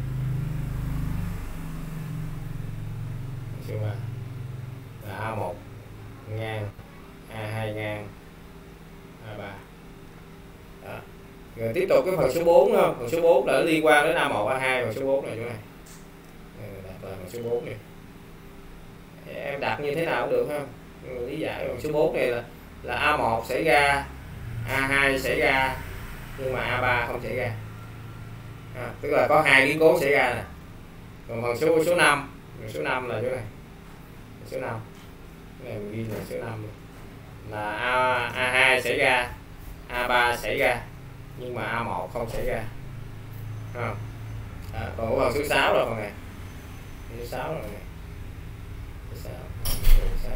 Phần số ba là A một ngang, A hai ngang, A ba. Đó. Rồi tiếp tục cái phần số bốn không? Phần số bốn là liên quan đến A một, A hai, phần số bốn này chỗ này. Đặt là phần số bốn này. Em đặt như thế nào cũng được không? Lý giải phần số bốn này là là A một xảy ra, A hai xảy ra, nhưng mà A ba không xảy ra. À, tức là có hai biến cố xảy ra nè. Còn phần số số năm, phần số năm là chỗ này. Số năm. Cái này mình ghi là số năm. Là A A2 xảy ra, A ba xảy ra, nhưng mà A một không xảy ra. À, à, còn phần số sáu là phần này. Số sáu là phần này. Số sáu.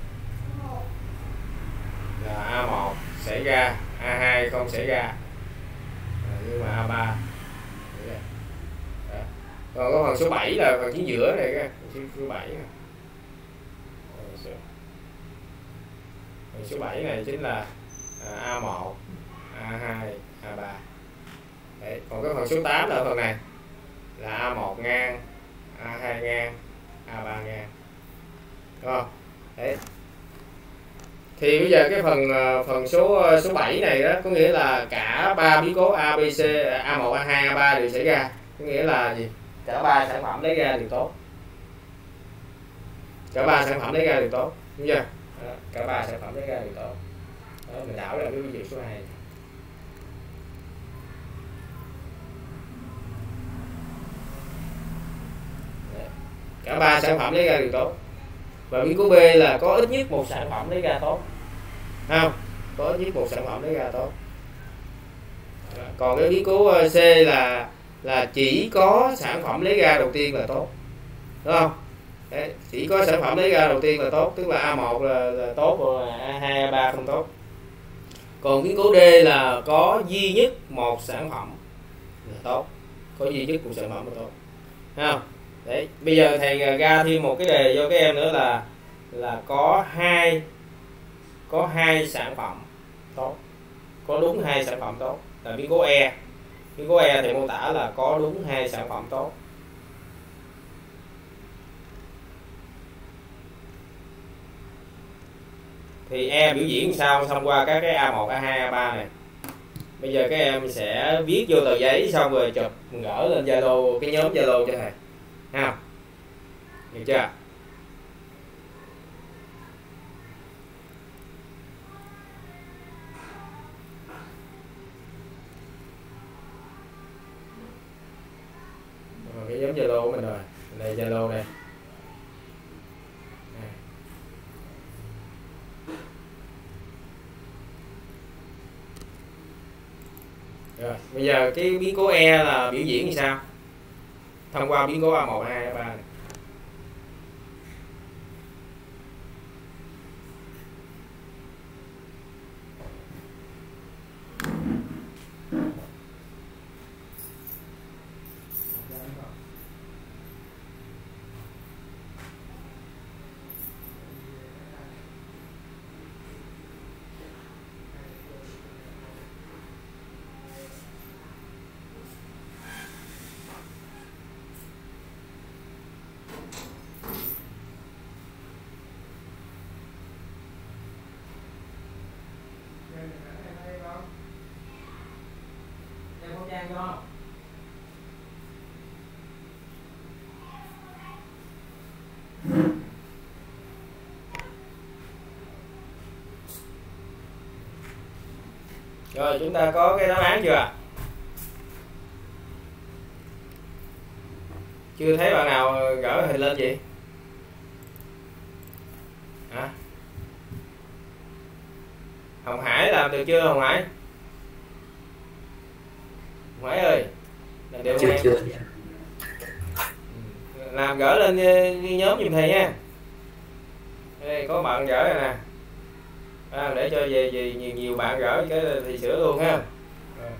Là A một xảy ra, A hai không xảy ra, à, nhưng mà A ba xảy ra. Đó. Còn có phần số bảy là phần chính giữa này, cái phần số bảy này. Phần số bảy này chính là A một, A hai, A ba. Đấy. Còn cái phần số tám là phần này là A một ngang, A hai ngang, A ba ngang. Đúng không? Đấy. Thì bây giờ cái phần phần số số bảy này đó có nghĩa là cả ba biến cố A, B, C, A một, A hai, A ba đều xảy ra. Có nghĩa là gì? Cả ba sản phẩm lấy ra đều tốt. Cả ba sản phẩm lấy ra đều tốt. Đúng chưa? Đó, cả ba sản phẩm lấy ra đều tốt. Đó, mình đảo ra cái ví dụ số hai. Cả ba sản phẩm lấy ra đều tốt. Và biến cố B là có ít nhất một sản phẩm lấy ra tốt. Không? Có ít nhất một sản phẩm lấy ra tốt. Còn cái biến cố C là là chỉ có sản phẩm lấy ra đầu tiên là tốt. Đúng không? Đấy, chỉ có sản phẩm lấy ra đầu tiên là tốt, tức là A một là, là tốt, rồi A hai, A ba không tốt. Còn biến cố D là có duy nhất một sản phẩm là tốt, có duy nhất một sản phẩm là tốt. Thấy không? Đấy, bây giờ thầy ra thêm một cái đề cho các em nữa là là có hai có hai sản phẩm tốt, có đúng hai sản phẩm tốt, là biến cố E. Biến cố E thì mô tả là có đúng hai sản phẩm tốt. Thì E biểu diễn sao thông qua các cái A một, A hai, A ba này. Bây giờ các em sẽ viết vô tờ giấy xong rồi chụp gỡ lên Zalo, cái nhóm Zalo cho thầy. Ha. Được chưa? Rồi, cái nhóm Zalo của mình rồi. Đây Zalo đây. Rồi, bây giờ cái biến cố E là biểu diễn như sao? Thông qua biến cố A một, A hai, A ba này. Rồi chúng ta có cái đáp án chưa? Chưa thấy bạn nào gỡ hình lên vậy? Hả? Hồng Hải làm được chưa Hồng Hải? Hồng Hải ơi, làm được không em? Chưa. Làm gỡ lên như nhóm giùm thầy nha. Đây có bạn gỡ rồi nè. À, để cho về, về nhiều nhiều bạn gỡ cái thì sửa luôn ha. À.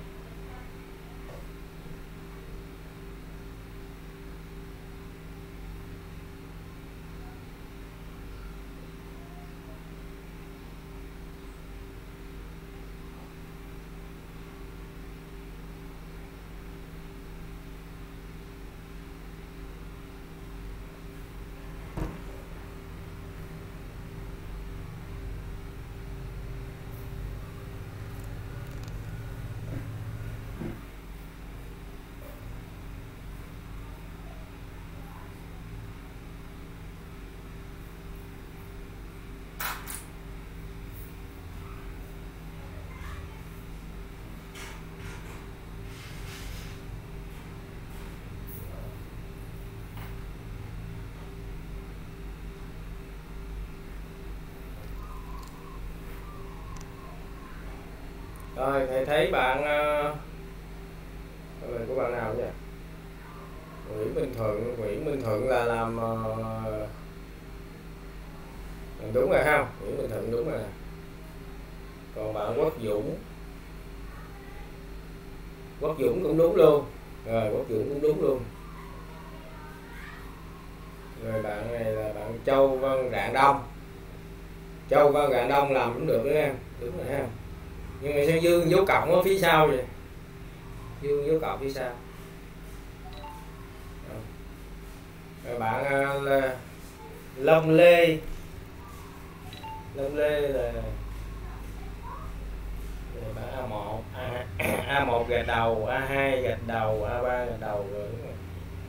Rồi thầy thấy bạn uh, của bạn nào nhỉ? Nguyễn Minh Thuận. Nguyễn Minh Thuận là làm uh, đúng rồi không? Nguyễn Minh Thuận đúng rồi. Còn bạn Quốc Dũng, Quốc Dũng cũng đúng luôn. Rồi Quốc Dũng cũng đúng luôn. Rồi bạn này là bạn Châu Văn Rạng Đông. Châu Văn Rạng Đông làm cũng được đấy em. Đúng rồi ha. Nhưng mà sao dương dấu cộng ở phía sau vậy? Dương dấu cộng phía sau. Rồi bạn là Long Lê. Long Lê là bạn A một, A, A một gạch đầu, A hai gạch đầu, A ba gạch đầu rồi. Đúng rồi.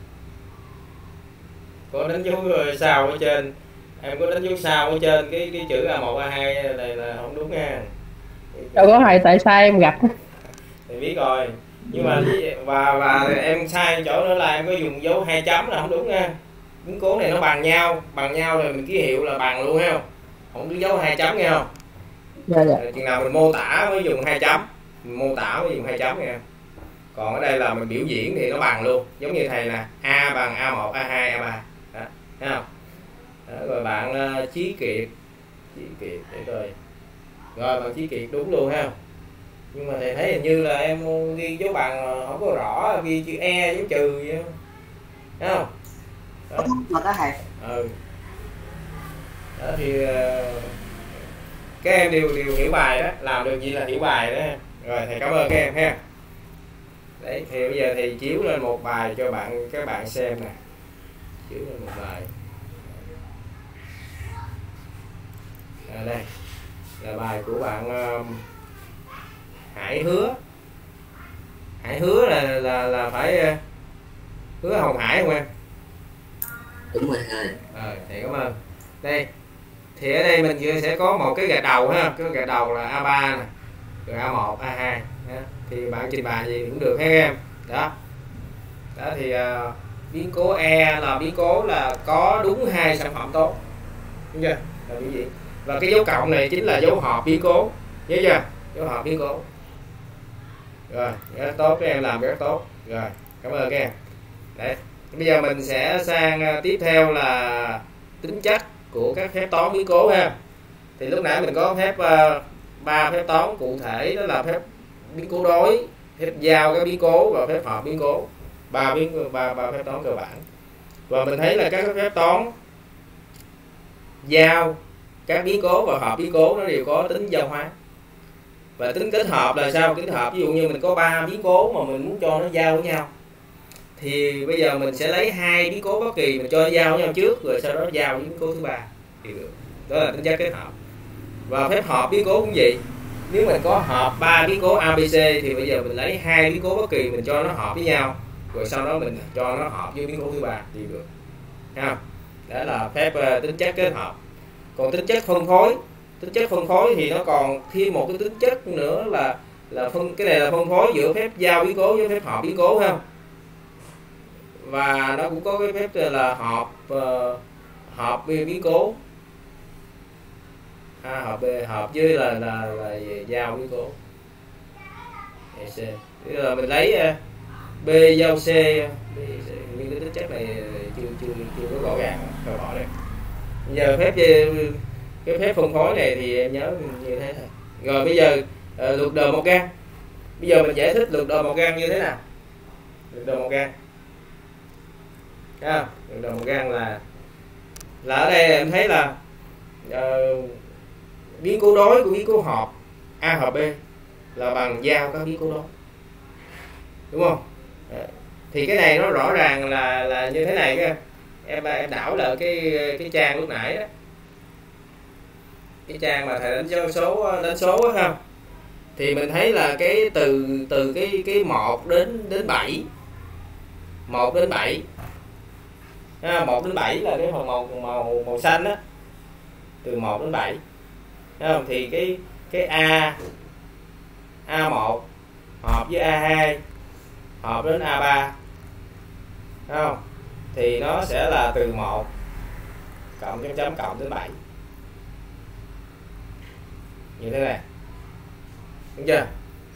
Có đánh dấu sao ở trên, em có đánh dấu sao ở trên cái cái chữ A một, A hai này là không đúng nha. Đâu có thầy, tại sao em gặp Thì biết rồi, nhưng mà và và em sai chỗ đó là em có dùng dấu hai chấm là không đúng nha. Biến cố này nó bằng nhau, bằng nhau rồi mình ký hiệu là bằng luôn ha, không có dấu hai chấm nghe không? Dạ dạ. Chừng nào mình mô tả mới dùng hai chấm, mình mô tả mới dùng hai chấm nha. Còn ở đây là mình biểu diễn thì nó bằng luôn, giống như thầy nè, A bằng A một, A hai, A ba, đó, thấy không? Đó, rồi bạn uh, Chí Kiệt, Chí Kiệt để rồi, rồi bạn Chí Kiệt đúng luôn ha. Nhưng mà thầy thấy hình như là em ghi dấu bằng không có rõ, ghi chữ E dấu trừ vậy không? Thấy không? Đó. Mà có thầy. Ừ. Đó thì uh, các em đều đều hiểu bài đó, làm được gì là hiểu bài đó. Rồi thầy cảm ơn các em ha. Đấy, thì bây giờ thì chiếu lên một bài cho bạn các bạn xem nè. Chiếu lên một bài. À, đây là bài của bạn uh, Hải Hứa. Hải Hứa là là là phải uh, Hứa Hồng Hải không em? Đúng rồi thầy. Ờ, thầy cảm ơn. Đây thì ở đây mình sẽ có một cái gạch đầu ha, cái gạch đầu là A ba nè, rồi A một, A hai ha. Thì bạn trình bày gì cũng được ha em. Đó. Đó thì uh, biến cố E là biến cố là có đúng hai sản phẩm tốt. Đúng chưa? Là cái gì? Và cái dấu cộng này chính là dấu hợp biến cố. Nhớ chưa? Dấu hợp biến cố. Rồi, rất tốt, các em làm rất tốt. Rồi, cảm ơn các em. Đấy. Bây giờ mình sẽ sang tiếp theo là tính chất của các phép toán biến cố ha. Thì lúc nãy mình có phép ba uh, phép toán cụ thể, đó là phép biến cố đối, phép giao các biến cố và phép hợp biến cố. Ba biến ba ba phép toán cơ bản. Và mình thấy là các phép toán giao các biến cố và hợp biến cố nó đều có tính giao hóa. Và tính kết hợp là sao? Kết hợp ví dụ như mình có ba biến cố mà mình muốn cho nó giao với nhau, thì bây giờ mình sẽ lấy hai biến cố bất kỳ mình cho nó giao với nhau trước, rồi sau đó giao với biến cố thứ ba thì được. Đó là tính chất kết hợp. Và phép hợp biến cố cũng vậy. Nếu mình có hợp ba biến cố A B C thì bây giờ mình lấy hai biến cố bất kỳ mình cho nó hợp với nhau, rồi sau đó mình cho nó hợp với biến cố thứ ba thì được. Ha. Đó là phép uh, tính chất kết hợp. Còn tính chất phân phối, tính chất phân phối thì nó còn thêm một cái tính chất nữa là là phân cái này là phân phối giữa phép giao biến cố với phép hợp biến cố ha. Và nó cũng có cái phép là hợp uh, hợp biến cố. A hợp B hợp với là là là giao biến cố. C. Tức là mình lấy uh, B giao C, B, C. Nhưng cái tính chất này chưa chưa chưa có rõ ràng, phải bỏ đây. Bây giờ phép cái phép phân phối này thì em nhớ như thế thôi. Rồi bây giờ uh, lượt đờ một gan. Bây giờ mình giải thích lượt đờ một gan như thế nào? Lượt đờ một gan. Thấy không? Lượt đờ một gan là là ở đây em thấy là uh, biến cố đối của biến cố hợp A hợp B là bằng giao các biến cố đối. Đúng không? Đấy. Thì cái này nó rõ ràng là là như thế này các em. Em em đảo lại cái cái trang lúc nãy đó. Cái trang mà thầy đánh số số đánh số đó không? Thì mình thấy là cái từ từ cái cái một đến đến bảy. một đến bảy. À, một đến bảy là cái phần màu màu màu xanh đó. Từ một đến bảy. Thấy không? Thì cái cái A A một hợp với A hai hợp đến A ba. Thấy không? Thì nó sẽ là từ một cộng chấm chấm cộng đến bảy. Như thế này. Đúng chưa?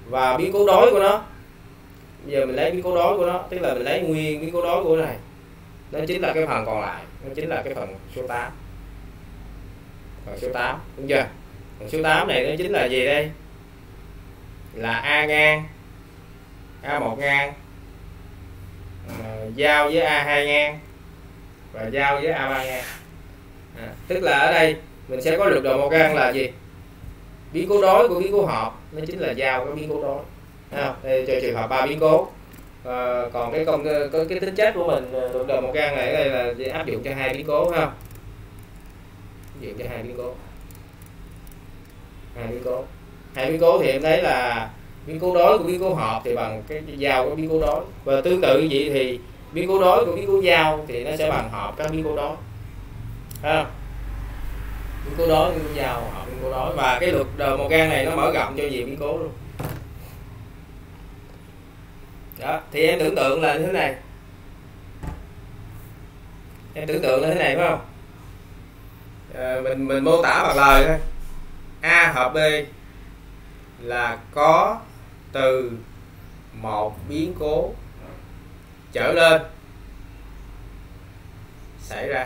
và biến cố đối của nó. Bây giờ mình lấy biến cố đối của nó, tức là mình lấy nguyên biến cố đối của cái này, nó chính là cái phần còn lại, nó chính là cái phần số tám. Phần số tám, đúng chưa? Phần số tám này nó chính là gì đây? Là A ngang, A một ngang à, giao với A hai ngang và giao với A ba ngang. À, tức là ở đây mình sẽ có lực đồ một ngang là gì? Biến cố đối của biến cố hợp, nó chính là giao cái biến cố đối. À, đây cho trường hợp ba biến cố. À, còn cái công cái, cái tính chất của mình lực đồ một ngang này đây là áp dụng cho hai biến cố, phải không? Áp dụng cho hai biến cố. Hai biến cố. Hai biến cố thì em thấy là biến cố đối của biến cố hợp thì bằng cái giao của biến cố đối, và tương tự như vậy thì biến cố đối của biến cố giao thì nó sẽ bằng hợp các biến cố đối. À, biến cố đối biến cố giao hợp biến cố đối, và cái luật đồ một gan này nó mở rộng cho nhiều biến cố luôn. Đó, thì em tưởng tượng là như thế này, em tưởng tượng là thế này phải không? À, mình mình mô tả bằng lời thôi. A hợp B là có từ một biến cố trở lên xảy ra,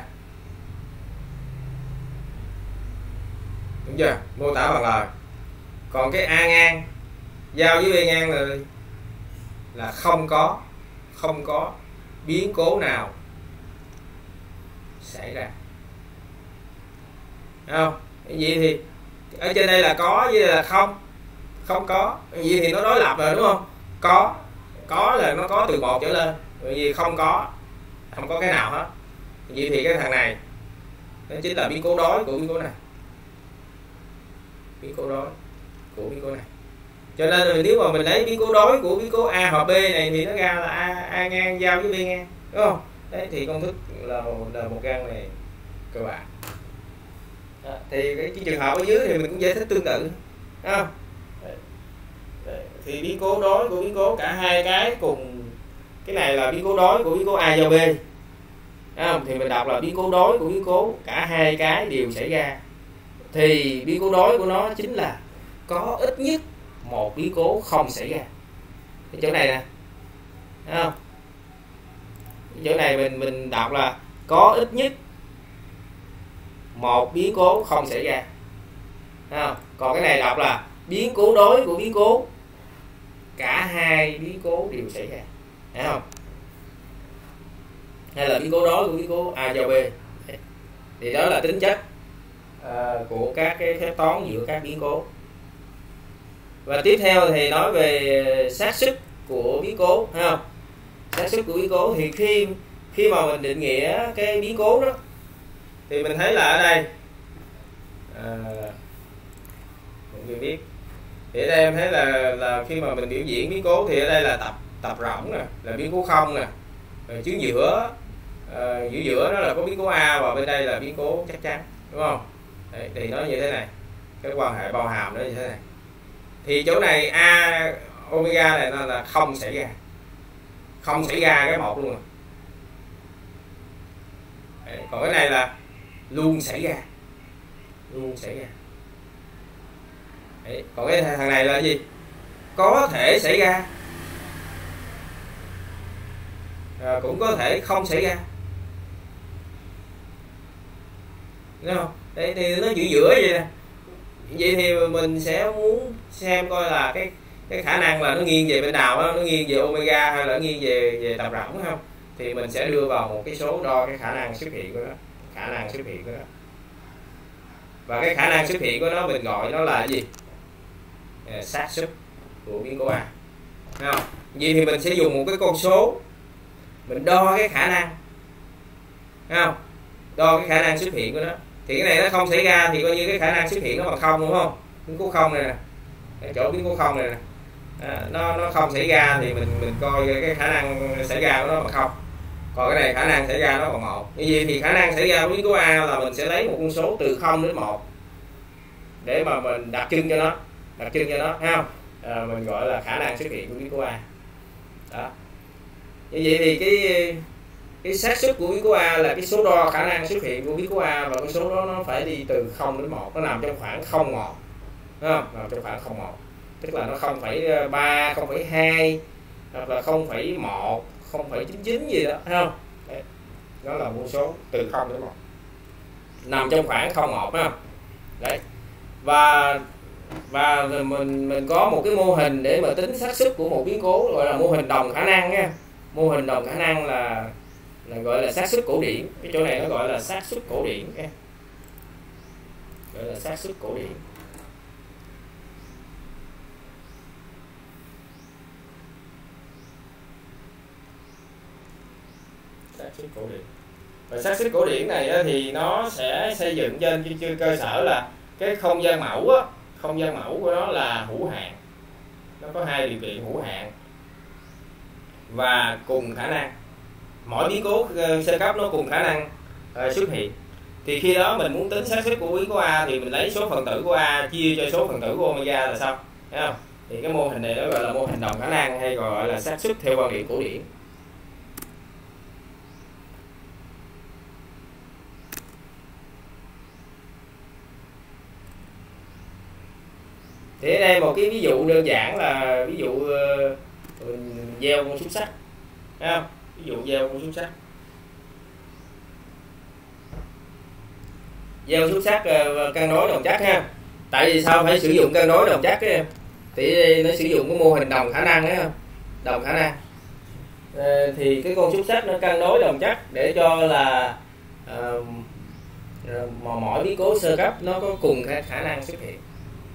đúng chưa? Mô tả bằng lời. Còn cái A ngang giao với B ngang là là không có không có biến cố nào xảy ra, đúng không? Vậy thì ở trên đây là có với là không, không có, vậy thì nó đối lập rồi, đúng không? Có có là nó có từ một trở lên, bởi vì không có không có cái nào hết. Vậy thì cái thằng này nó chính là biến cố đối của biến cố này, biến cố đối của biến cố này. Cho nên là nếu mà mình lấy biến cố đối của biến cố A hợp B này thì nó ra là A, A ngang giao với B ngang, đúng không? Đấy thì công thức là, là một gan này cơ bản. Đó, thì cái, cái trường hợp ở dưới thì mình cũng giải thích tương tự, đúng không? Đấy. Đấy. Thì biến cố đối của biến cố cả hai cái cùng, cái này là biến cố đối của biến cố A giao B, đúng không? Thì mình đọc là biến cố đối của biến cố cả hai cái đều xảy ra, thì biến cố đối của nó chính là có ít nhất một biến cố không xảy ra. Cái chỗ này nè, thấy không? Cái chỗ này mình mình đọc là có ít nhất một biến cố không xảy ra, thấy không? Còn cái này đọc là biến cố đối của biến cố cả hai biến cố đều xảy ra, thấy không? Hay là biến cố đối của biến cố A giao B. Thì đó là tính chất uh, của các cái phép toán giữa các biến cố. Và tiếp theo thì nói về xác suất của biến cố, thấy không? Xác suất của biến cố thì khi khi mà mình định nghĩa cái biến cố đó thì mình thấy là ở đây à, mình biết thì ở đây em thấy là là khi mà mình biểu diễn biến cố thì ở đây là tập tập rỗng nè, là biến cố không nè, rồi chứ giữa à, giữa giữa đó là có biến cố A và bên đây là biến cố chắc chắn, đúng không? Đấy, thì nó như thế này, cái quan hệ bao hàm nó như thế này. Thì chỗ này A omega này nó là không xảy ra, không xảy ra cái một luôn rồi. Đấy, còn cái này là luôn xảy ra, luôn xảy ra. Đấy, còn cái thằng này là gì? Có thể xảy ra, à, cũng có thể không xảy ra, đúng không? Đấy, thì nó giữa giữa vậy nè. Vậy thì mình sẽ muốn xem coi là cái cái khả năng là nó nghiêng về bên nào đó, nó nghiêng về omega hay là nó nghiêng về về tập rỗng, không? Thì mình sẽ đưa vào một cái số đo cái khả năng xuất hiện của nó, khả năng xuất hiện của nó. Và cái khả năng xuất hiện của nó mình gọi nó là cái gì? Xác suất của biến cố A. Không? Vậy thì mình sẽ dùng một cái con số mình đo cái khả năng, không? Đo cái khả năng xuất hiện của nó. Thì cái này nó không xảy ra thì coi như cái khả năng xuất hiện nó bằng không, đúng không? Biến cố không này nè, cái chỗ biến cố không này nè, à, nó nó không xảy ra thì mình mình coi cái khả năng xảy ra của nó bằng không. Còn cái này khả năng xảy ra nó bằng một. Như vậy thì khả năng xảy ra của biến cố A là mình sẽ lấy một con số từ không đến một để mà mình đặt chân cho nó, đặt chân cho nó, thấy không? À, mình gọi là khả năng xuất hiện của biến cố A. Đó. Như vậy thì cái cái xác suất của biến cố A là cái số đo khả năng xuất hiện của biến cố A, và cái số đó nó phải đi từ không đến một, nó nằm trong khoảng không một, đúng không? Nằm trong khoảng không một. tức là nó không phẩy ba, không phẩy hai hoặc là không phẩy một, không phẩy chín chín gì đó, thấy không? Đấy. Đó là mô số từ không đến một, nằm trong khoảng không một, thấy không? Đấy. Và và mình mình có một cái mô hình để mà tính xác suất của một biến cố, gọi là mô hình đồng khả năng nha. Mô hình đồng khả năng là, là gọi là xác suất cổ điển. Cái chỗ này nó gọi là xác suất cổ điển nha. Gọi là xác suất cổ điển. Xác suất cổ điển. Và xác suất cổ điển này thì nó sẽ xây dựng trên cái cơ sở là cái không gian mẫu á, không gian mẫu của nó là hữu hạn. Nó có hai điều kiện hữu hạn và cùng khả năng. Mỗi biến cố sơ cấp nó cùng khả năng uh, xuất hiện. Thì khi đó mình muốn tính xác suất của biến cố A thì mình lấy số phần tử của A chia cho số phần tử của omega là xong, thấy không? Thì cái mô hình này nó gọi là mô hình đồng khả năng hay gọi là xác suất theo quan điểm cổ điển. Thì ở đây một cái ví dụ đơn giản là ví dụ uh, gieo con xúc xắc, thấy không? Ví dụ gieo con xúc xắc. Gieo xúc xắc uh, cân đối đồng chắc ha. Tại vì sao phải sử dụng cân đối đồng chắc ấy? Thì nó sử dụng cái mô hình đồng khả năng ấy, đồng khả năng. Uh, thì cái con xúc xắc nó cân đối đồng chắc để cho là uh, mà mỗi biến cố sơ cấp nó có cùng khả, khả năng xuất hiện.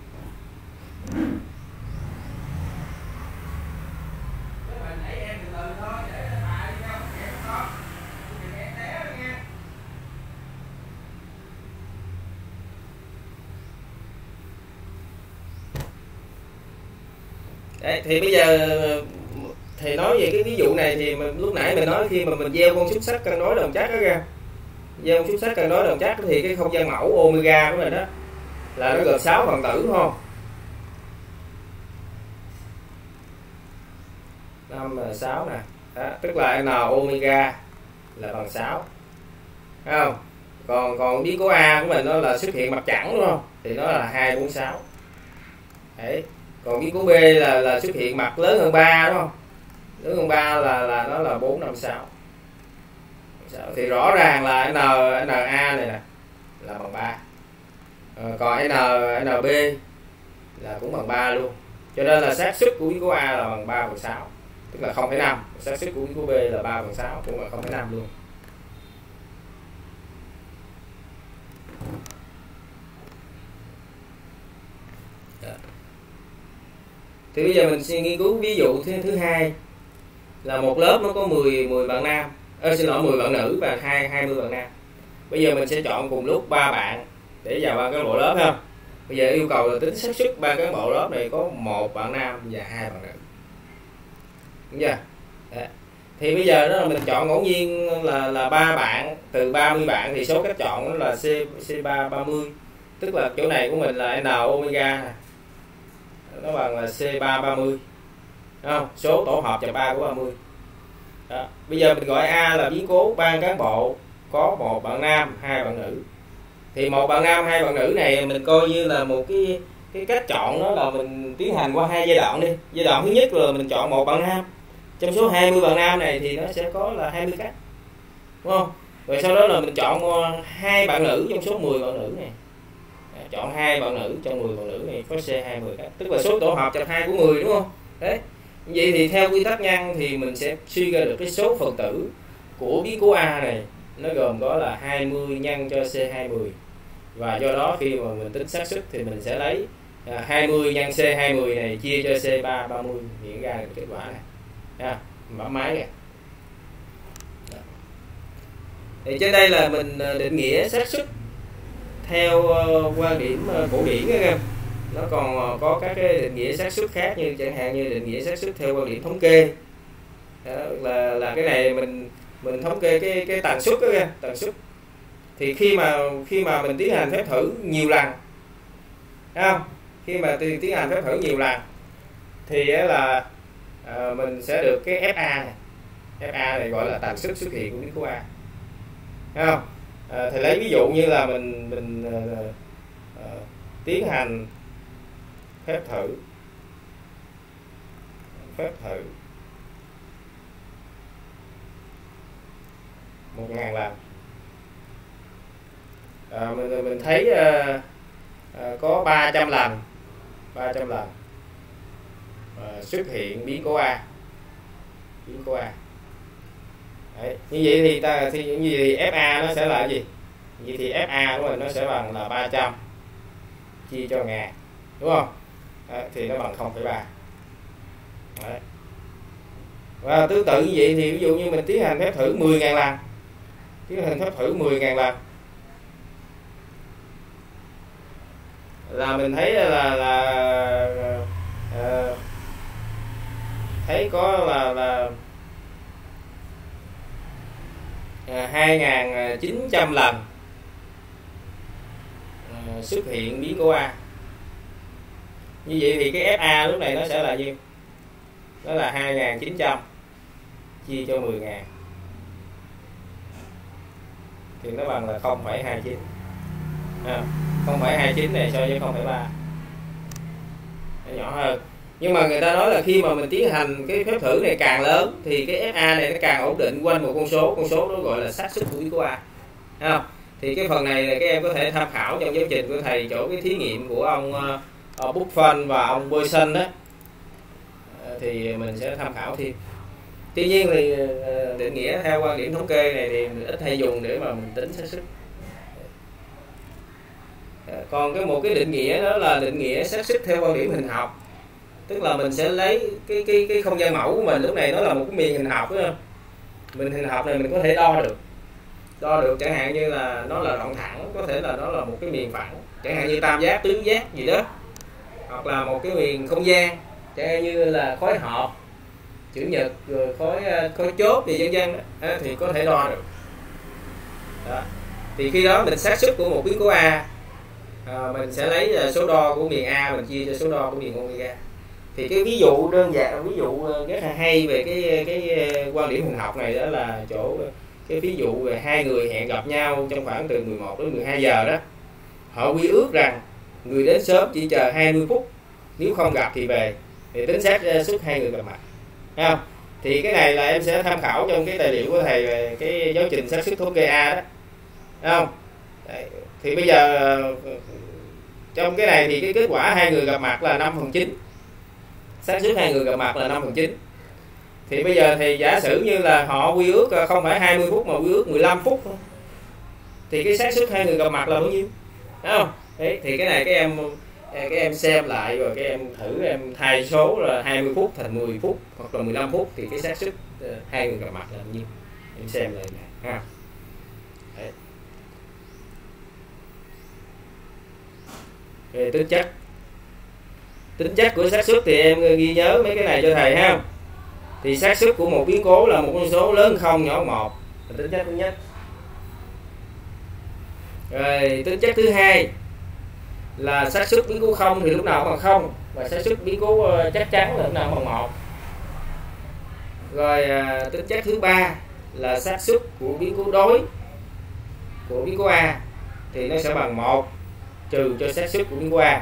Đấy, thì bây giờ thì nói về cái ví dụ này thì mình, lúc nãy mình nói khi mà mình gieo con xúc xắc cân đối đồng chắc đó ra, gieo con xúc xắc cân đối đồng chắc thì cái không gian mẫu omega của mình đó là nó gồm sáu phần tử, đúng không? năm là sáu nè, đó, tức là n omega là bằng sáu, thấy không? Còn còn biến cố A của mình nó là xuất hiện mặt chẵn, đúng không? Thì nó là hai bốn sáu. Đấy. Còn biến cố B là là xuất hiện mặt lớn hơn ba, đúng không? Lớn hơn ba là là nó là bốn năm sáu. Thì rõ ràng là n na này nè là bằng ba. À, còn n nb là cũng bằng ba luôn. Cho nên là xác suất của biến cố A là bằng ba phần sáu, tức là không phẩy năm. Xác suất của biến cố B là ba phần sáu, cũng là không phẩy năm luôn. Thì bây giờ mình sẽ nghiên cứu ví dụ thứ thứ hai là một lớp nó có mười mười bạn nam, ơ xin lỗi mười bạn nữ và hai hai mươi bạn nam. Bây giờ mình sẽ chọn cùng lúc ba bạn để vào ban cán bộ lớp ha. Bây giờ yêu cầu là tính xác suất ban cán bộ lớp này có một bạn nam và hai bạn nữ. Đúng chưa? Đấy. Thì bây giờ đó là mình chọn ngẫu nhiên là là ba bạn, từ ba mươi bạn thì số cách chọn là C C ba ba mươi. Tức là chỗ này của mình là N omega nè. Nó bằng là C ba ba mươi. Đúng không? Số tổ hợp cho ba của ba mươi. Đó. Bây giờ mình gọi A là biến cố ban cán bộ có một bạn nam, hai bạn nữ. Thì một bạn nam, hai bạn nữ này mình coi như là một cái cái cách chọn đó là mình tiến hành qua hai giai đoạn đi. Giai đoạn thứ nhất là mình chọn một bạn nam. Trong số hai mươi bạn nam này thì nó sẽ có là hai mươi cách. Đúng không? Rồi sau đó là mình chọn hai bạn nữ trong số mười bạn nữ này. Chọn hai bạn nữ trong mười bạn nữ này có C hai mươi cách, tức là số tổ hợp chập hai của mười, đúng không? Đấy. Vậy thì theo quy tắc nhân thì mình sẽ suy ra được cái số phần tử của biến cố A này nó gồm có là hai mươi nhân cho C hai mươi. Và do đó khi mà mình tính xác suất thì mình sẽ lấy à, hai mươi nhân C hai mươi này chia cho C ba ba mươi, hiện ra được kết quả này. Ha, mở máy kìa. Thì trên đây là mình định nghĩa xác suất theo uh, quan điểm uh, cổ điển các em. Nó còn uh, có các cái định nghĩa xác suất khác, như chẳng hạn như định nghĩa xác suất theo quan điểm thống kê. Đó, là là cái này mình mình thống kê cái cái tần suất các em, tần suất. Thì khi mà khi mà mình tiến hành phép thử nhiều lần, thấy không? Khi mà tiến hành phép thử nhiều lần thì là uh, mình sẽ được cái F A này. F A này gọi là tần suất xuất hiện của biến cố A. Thấy không? À, thì lấy ví dụ như là mình mình uh, uh, tiến hành phép thử phép thử một ngàn lần. À, mình mình thấy à, à, có ba trăm lần ba trăm lần à, xuất hiện biến cố A, biến cố A. Đấy. Như vậy thì ta thì như vậy thì ép a nó sẽ là gì? Vậy thì ép a của mình nó sẽ bằng là ba trăm chia cho ngàn, đúng không? Đấy, thì nó bằng không phẩy ba. Đấy. Và tương tự như vậy thì ví dụ như mình tiến hành phép thử mười ngàn lần, tiến hành phép thử mười ngàn lần là mình thấy là là, là uh, thấy có là là hai nghìn chín trăm lần uh, xuất hiện biến cố A. Như vậy thì cái ép a lúc này nó sẽ là nhiêu? Nó là hai nghìn chín trăm chia cho mười ngàn thì nó bằng là không phẩy hai chín. À, không phẩy hai chín này so với không phẩy ba nó nhỏ hơn. Nhưng mà người ta nói là khi mà mình tiến hành cái phép thử này càng lớn thì cái ép a này nó càng ổn định quanh một con số, con số đó gọi là xác suất của biến cố A. Thấy không? Thì cái phần này là các em có thể tham khảo trong giáo trình của thầy chỗ cái thí nghiệm của ông uh, Buffon và ông Boyson đó, uh, thì mình sẽ tham khảo thêm. Tuy nhiên thì uh, định nghĩa theo quan điểm thống kê này thì mình ít hay dùng để mà mình tính xác suất. Uh, còn cái một cái định nghĩa đó là định nghĩa xác suất theo quan điểm hình học, tức là mình sẽ lấy cái cái cái không gian mẫu của mình lúc này nó là một cái miền hình học, đúng không? Mình hình học này mình có thể đo được, đo được chẳng hạn như là nó là đoạn thẳng, có thể là nó là một cái miền phẳng, chẳng hạn như tam giác, tứ giác gì đó, hoặc là một cái miền không gian, chẳng hạn như là khối hợp, chữ nhật, rồi khối khối chốt thì vân vân đó, thì có thể đo được. Đó. Thì khi đó mình xác suất của một biến cố A, à, mình sẽ lấy số đo của miền A mình chia cho số đo của miền omega. Thì cái ví dụ đơn giản, ví dụ rất là hay về cái cái quan điểm hình học này đó là chỗ cái ví dụ về hai người hẹn gặp nhau trong khoảng từ mười một đến mười hai giờ đó. Họ quy ước rằng người đến sớm chỉ chờ hai mươi phút, nếu không gặp thì về, thì tính xác suất hai người gặp mặt. Thấy không? Thì cái này là em sẽ tham khảo trong cái tài liệu của thầy về cái giáo trình xác suất thống kê A đó. Thấy không? Đấy. Thì bây giờ trong cái này thì cái kết quả hai người gặp mặt là năm phần chín, xác suất hai người gặp mặt là năm phần chín. Thì bây giờ thì giả sử như là họ quy ước không phải hai mươi phút mà quy ước mười lăm phút thôi, thì cái xác suất hai người gặp mặt là bao nhiêu? Thấy không? Đấy, thì cái này các em các em xem lại rồi các em thử em thay số là hai mươi phút thành mười phút hoặc là mười lăm phút thì cái xác suất hai người gặp mặt là bao nhiêu? Em xem lại này ha. Đấy. Về tính chất tính chất của xác suất thì em ghi nhớ mấy cái này cho thầy ha. Thì xác suất của một biến cố là một con số lớn không nhỏ một là tính chất thứ nhất. Rồi tính chất thứ hai là xác suất biến cố không thì lúc nào cũng bằng không, và xác suất biến cố chắc chắn là lúc nào cũng bằng một. Rồi à, tính chất thứ ba là xác suất của biến cố đối của biến cố A thì nó sẽ bằng một trừ cho xác suất của biến cố A.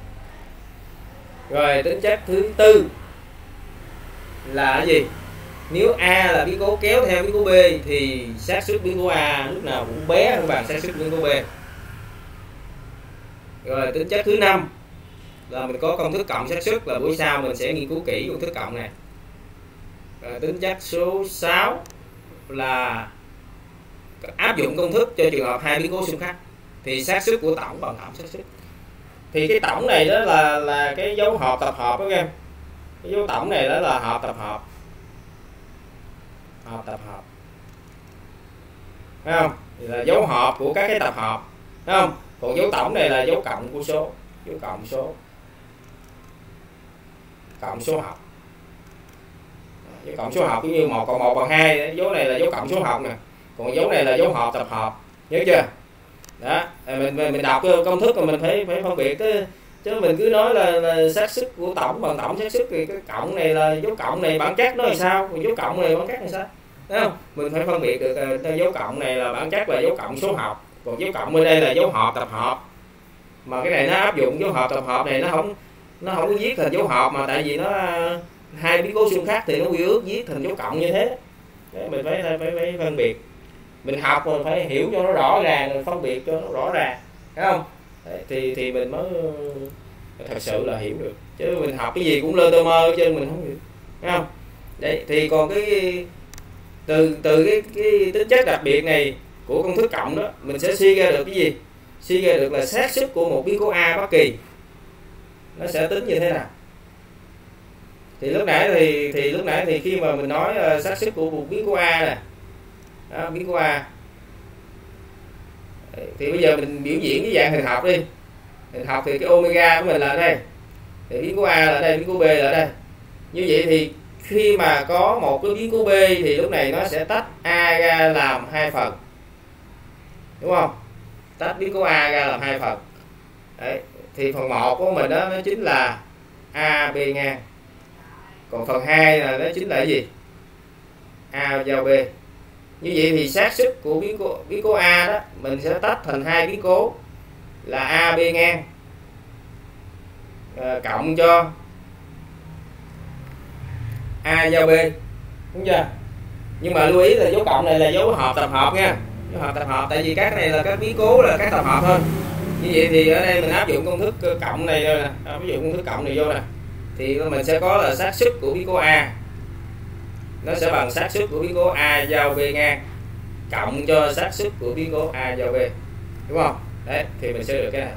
Rồi tính chất thứ tư là cái gì? Nếu A là biến cố kéo theo biến cố B thì xác suất biến cố A lúc nào cũng bé hơn bằng xác suất biến cố B. Rồi tính chất thứ năm là mình có công thức cộng xác suất, là buổi sau mình sẽ nghiên cứu kỹ công thức cộng này. Rồi tính chất số sáu là áp dụng công thức cho trường hợp hai biến cố xung khắc thì xác suất của tổng bằng tổng xác suất. Thì cái tổng này đó là là cái dấu hợp tập hợp đó các em. Cái dấu tổng này đó là hợp tập hợp. Hợp tập hợp. Thấy không? Thì là dấu hợp của các cái tập hợp. Thấy không? Còn dấu tổng này là dấu cộng của số, dấu cộng số. Cộng số học. Dấu cộng số học giống như một cộng một bằng hai, dấu này là dấu cộng số học nè. Còn dấu này là dấu hợp tập hợp. Nhớ chưa? Đó, mình mình đọc công thức mà mình phải phải phân biệt chứ, chứ mình cứ nói là, là xác suất của tổng bằng tổng xác suất thì cái cộng này là dấu cộng này bản chất nó là sao, còn dấu cộng này bản chất là sao, thấy không? Mình phải phân biệt được uh, dấu cộng này là bản chất là dấu cộng số học, còn dấu cộng bên đây là dấu hợp tập hợp. Mà cái này nó áp dụng dấu hợp tập hợp này nó không nó không có viết thành dấu hợp mà tại vì nó hai biến cố xung khắc thì nó quy ước viết thành dấu cộng như thế. Đấy, mình phải, phải phải phân biệt, mình học mình phải hiểu cho nó rõ ràng, rồi phân biệt cho nó rõ ràng, thấy không? Đấy, thì thì mình mới thật sự là hiểu được, chứ mình học cái gì cũng lơ tơ mơ chứ mình không hiểu, thấy không? Đấy, thì còn cái từ từ cái cái tính chất đặc biệt này của công thức cộng đó, mình sẽ suy ra được cái gì? Suy ra được là xác suất của một biến cố A bất kỳ nó sẽ tính như thế nào. Thì lúc nãy thì thì lúc nãy thì khi mà mình nói uh, xác suất của một biến cố A nè, đó, biến cố A, thì bây giờ mình biểu diễn cái dạng hình học đi. Hình học thì cái omega của mình là ở đây, thì biến cố A là ở đây, biến cố B là ở đây. Như vậy thì khi mà có một cái biến cố B thì lúc này nó sẽ tách A ra làm hai phần, đúng không? Tách biến cố A ra làm hai phần. Đấy, thì phần một của mình đó nó chính là A B ngang, còn phần hai là nó chính là cái gì? A giao B. Như vậy thì xác suất của biến cố biến cố A đó mình sẽ tách thành hai biến cố là A B ngang à, cộng cho A giao B, đúng chưa? Nhưng mà lưu ý là dấu cộng này là dấu hợp tập hợp nha, dấu hợp tập hợp, tại vì các này là các biến cố là các tập hợp thôi. Như vậy thì ở đây mình áp dụng công thức cộng này rồi nè, áp dụng công thức cộng này vô nè, thì mình sẽ có là xác suất của biến cố A nó sẽ bằng xác suất của biến cố A giao B ngang cộng cho xác suất của biến cố A giao B, đúng không? Đấy, thì mình sẽ được cái này.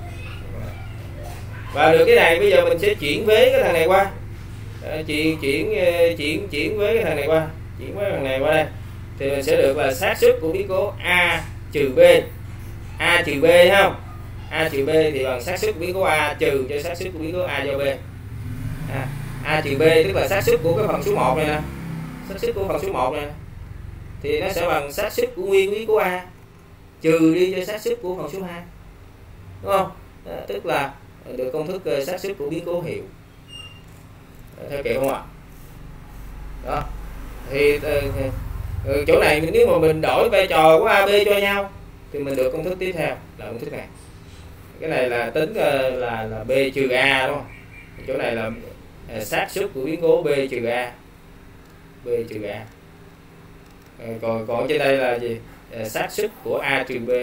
Và được cái này bây giờ mình sẽ chuyển vế cái thằng này qua, chuyển chuyển chuyển chuyển với cái thằng này qua, chuyển với thằng này qua đây, thì mình sẽ được là xác suất của biến cố A trừ B, A trừ B, thấy không? A trừ B thì bằng xác suất của biến cố A trừ cho xác suất của biến cố A giao B. À, A trừ B tức là xác suất của cái phần số một này nè, xác suất của phần số một này thì nó sẽ bằng xác suất của nguyên biến cố A trừ đi cho xác suất của phần số hai, đúng không? Đó, tức là được công thức xác suất của biến cố hiệu. Theo kiểu không ạ? Đó. Thì, thì, thì chỗ này nếu mà mình đổi vai trò của A B cho nhau thì mình được công thức tiếp theo là công thức này. Cái này là tính là là B trừ A, đúng không? Chỗ này là xác suất của biến cố B trừ A, B trừ A. Còn còn trên đây là gì? Xác suất của A trừ B,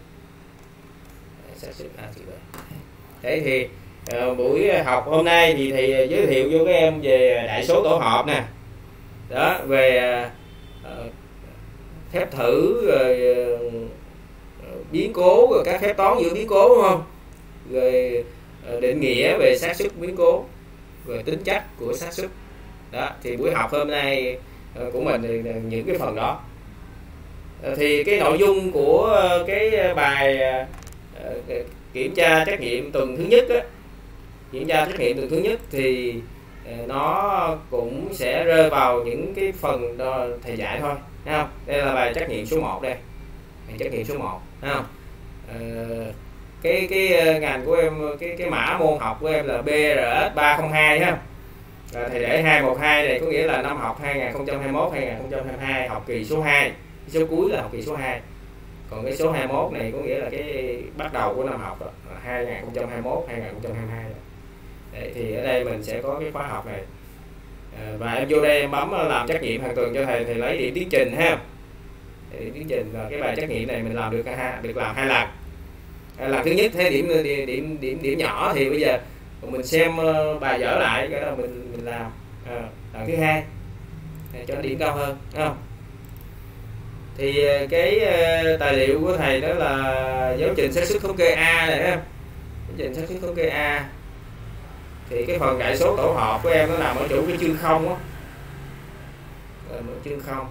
xác suất A trừ B. Thế thì uh, buổi học hôm nay thì thầy giới thiệu vô các em về đại số tổ hợp nè, đó, về uh, phép thử, rồi uh, biến cố, rồi các phép toán giữa biến cố, đúng không? Rồi uh, định nghĩa về xác suất biến cố, rồi tính chất của xác suất. Đó, thì buổi học hôm nay uh, của mình thì những cái phần đó. Uh, thì cái nội dung của uh, cái bài uh, kiểm tra trắc nghiệm tuần thứ nhất á, kiểm tra trắc nghiệm tuần thứ nhất thì nó cũng sẽ rơi vào những cái phần đó thầy dạy thôi, thấy không? Đây là bài trắc nghiệm số một đây, bài trắc nghiệm số một, thấy không? À, cái cái ngành của em, cái cái mã môn học của em là B R S ba không hai, ha. À, thầy để hai một hai này có nghĩa là năm học hai nghìn không trăm hai mươi mốt hai nghìn không trăm hai mươi hai, học kỳ số hai, số cuối là học kỳ số hai. Còn cái số hai mươi mốt này có nghĩa là cái bắt đầu của năm học đó, hai nghìn không trăm hai mươi mốt hai nghìn không trăm hai mươi hai. Đấy, thì ở đây mình sẽ có cái khóa học này. À, và em vô đây em bấm làm trắc nghiệm hàng tuần cho thầy, thầy lấy điểm tiến trình ha. Điểm tiến trình và cái bài trắc nghiệm này mình làm được ha, được làm hai lần. À, lần thứ nhất thế điểm điểm điểm điểm điểm nhỏ thì bây giờ mình xem bài dở lại cái đó mình mình làm. À, lần thứ hai cho điểm cao hơn, đúng không? Thì cái tài liệu của thầy đó là giáo trình xác suất thống kê A này, ha. Giáo trình xác suất thống kê A. Thì cái phần đại số tổ hợp của em nó nằm ở chỗ cái chương không á, ở chương không.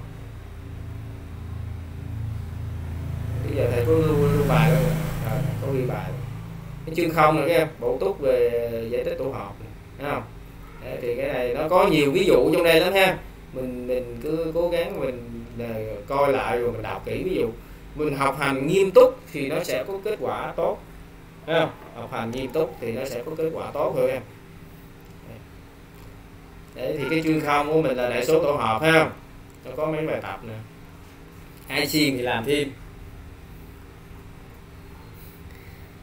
Bây giờ thầy có lưu, lưu bài đó, à, có ghi bài. Cái chương không là các em bổ túc về giải tích tổ hợp, thấy không? Đấy, thì cái này nó có nhiều ví dụ trong đây lắm ha. Mình mình cứ cố gắng mình coi lại rồi mình đọc kỹ ví dụ. Mình học hành nghiêm túc thì nó sẽ có kết quả tốt, thấy không? Học hành nghiêm túc thì nó sẽ có kết quả tốt thôi em. Đấy, thì cái chuyên không của mình là đại số tổ hợp, thấy không? Nó có mấy bài tập nè. Ai xiên thì làm thêm.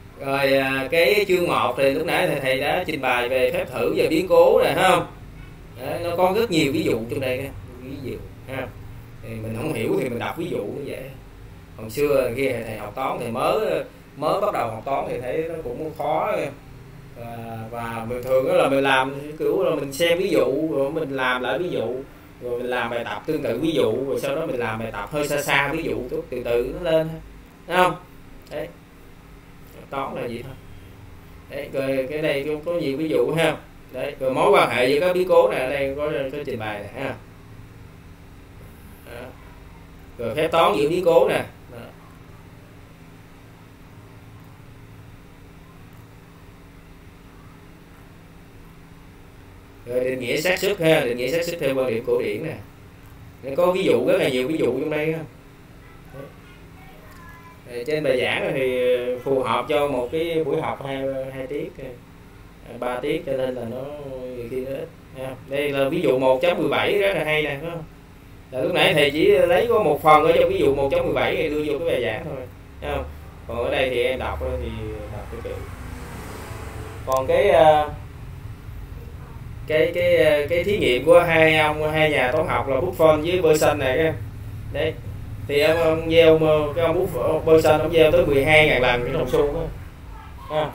Rồi cái chương một thì lúc nãy thầy, thầy đã trình bày về phép thử và biến cố này, thấy không? Đấy, nó có rất nhiều ví dụ trong đây đó, ví dụ ha. Thì mình không hiểu thì mình đọc ví dụ như vậy. Hồi xưa khi thầy học toán thì mới mới bắt đầu học toán thì thấy nó cũng khó, và, và bình thường đó là mình làm kiểu là mình xem ví dụ rồi mình làm lại ví dụ, rồi mình làm bài tập tương tự ví dụ, rồi sau đó mình làm bài tập hơi xa xa ví dụ, từ từ nó lên, thấy không? Đấy, toán là gì thôi. Đấy, rồi cái này có nhiều ví dụ ha. Đấy, rồi mối quan hệ giữa các biến cố này ở đây có có trình bày này ha. Đó. Rồi phép toán giữa biến cố nè. Đó. Rồi định nghĩa xác suất ha, định nghĩa xác suất theo quan điểm cổ điển nè. Nó có ví dụ rất là nhiều ví dụ trong đây ha. Trên bài giảng thì phù hợp cho một cái buổi học hai hai tiết, ba tiết, cho nên là nó nhiều khi nó ít. Đây là ví dụ một chấm mười bảy rất là hay nè, phải không? Là lúc nãy thầy chỉ lấy có một phần ở trong ví dụ một chấm mười bảy này đưa vô cái bài giảng thôi, thấy không? Còn ở đây thì em đọc thì đọc cái kiểu. Còn cái cái cái cái thí nghiệm của hai ông hai nhà toán học là Buffon với Pearson này á. Đấy. Thì ông, ông gieo cái ông Pearson ông gieo tới mười hai ngàn lần cái đồng xu đó. À.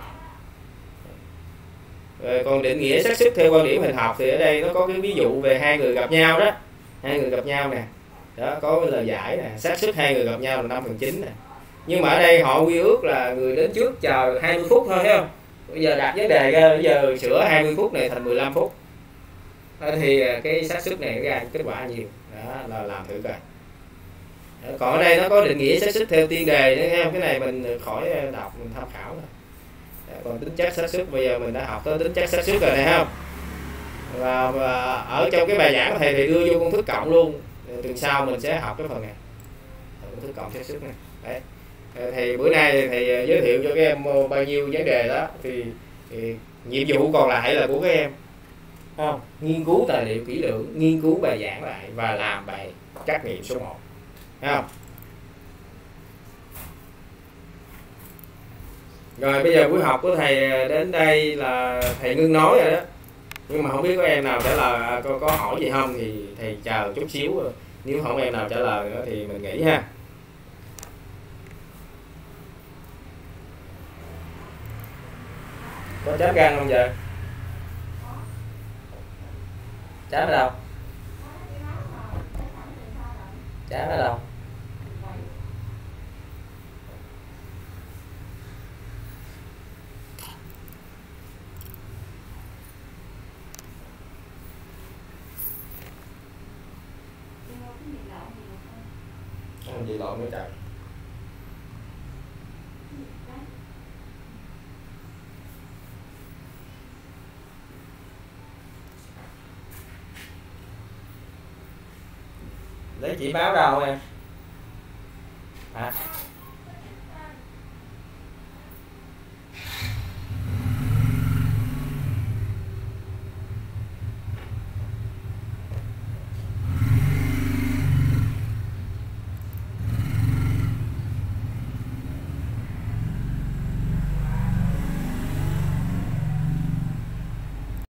Rồi còn định nghĩa xác suất theo quan điểm hình học thì ở đây nó có cái ví dụ về hai người gặp nhau đó, hai người gặp nhau nè, đó có cái lời giải nè, xác suất hai người gặp nhau là năm phần chín nè. Nhưng mà ở đây họ quy ước là người đến trước chờ hai mươi phút thôi, thấy không? Bây giờ đặt vấn đề ra, bây giờ sửa hai mươi phút này thành mười lăm phút. Đó, thì cái xác suất này ra kết quả nhiều, đó là làm thử coi. Đó, còn ở đây nó có định nghĩa xác suất theo tiên đề nữa, thấy không? Cái này mình khỏi đọc, mình tham khảo thôi. Còn tính chất xác suất bây giờ mình đã học tới tính chất xác suất rồi này, không? Và, và ở trong cái bài giảng của thầy thì đưa vô công thức cộng luôn. Tuần sau mình sẽ học cái phần này, công thức cộng xác suất này. Đấy. Thì bữa nay thì thầy giới thiệu cho các em bao nhiêu vấn đề đó, thì, thì nhiệm vụ còn lại là của các em, không? Nghiên cứu tài liệu kỹ lưỡng, nghiên cứu bài giảng lại và làm bài trắc nghiệm số một, thấy không? Rồi bây giờ buổi học của thầy đến đây là thầy ngưng nói rồi đó. Nhưng mà không biết có em nào trả lời, có, có hỏi gì không thì thầy chờ chút xíu. Nếu không em nào trả lời nữa thì mình nghỉ ha. Có chám gan không vậy? Chám ở đâu? Chám ở đâu? Không gì lộn nữa trời. Lấy chỉ báo đâu em? Hả?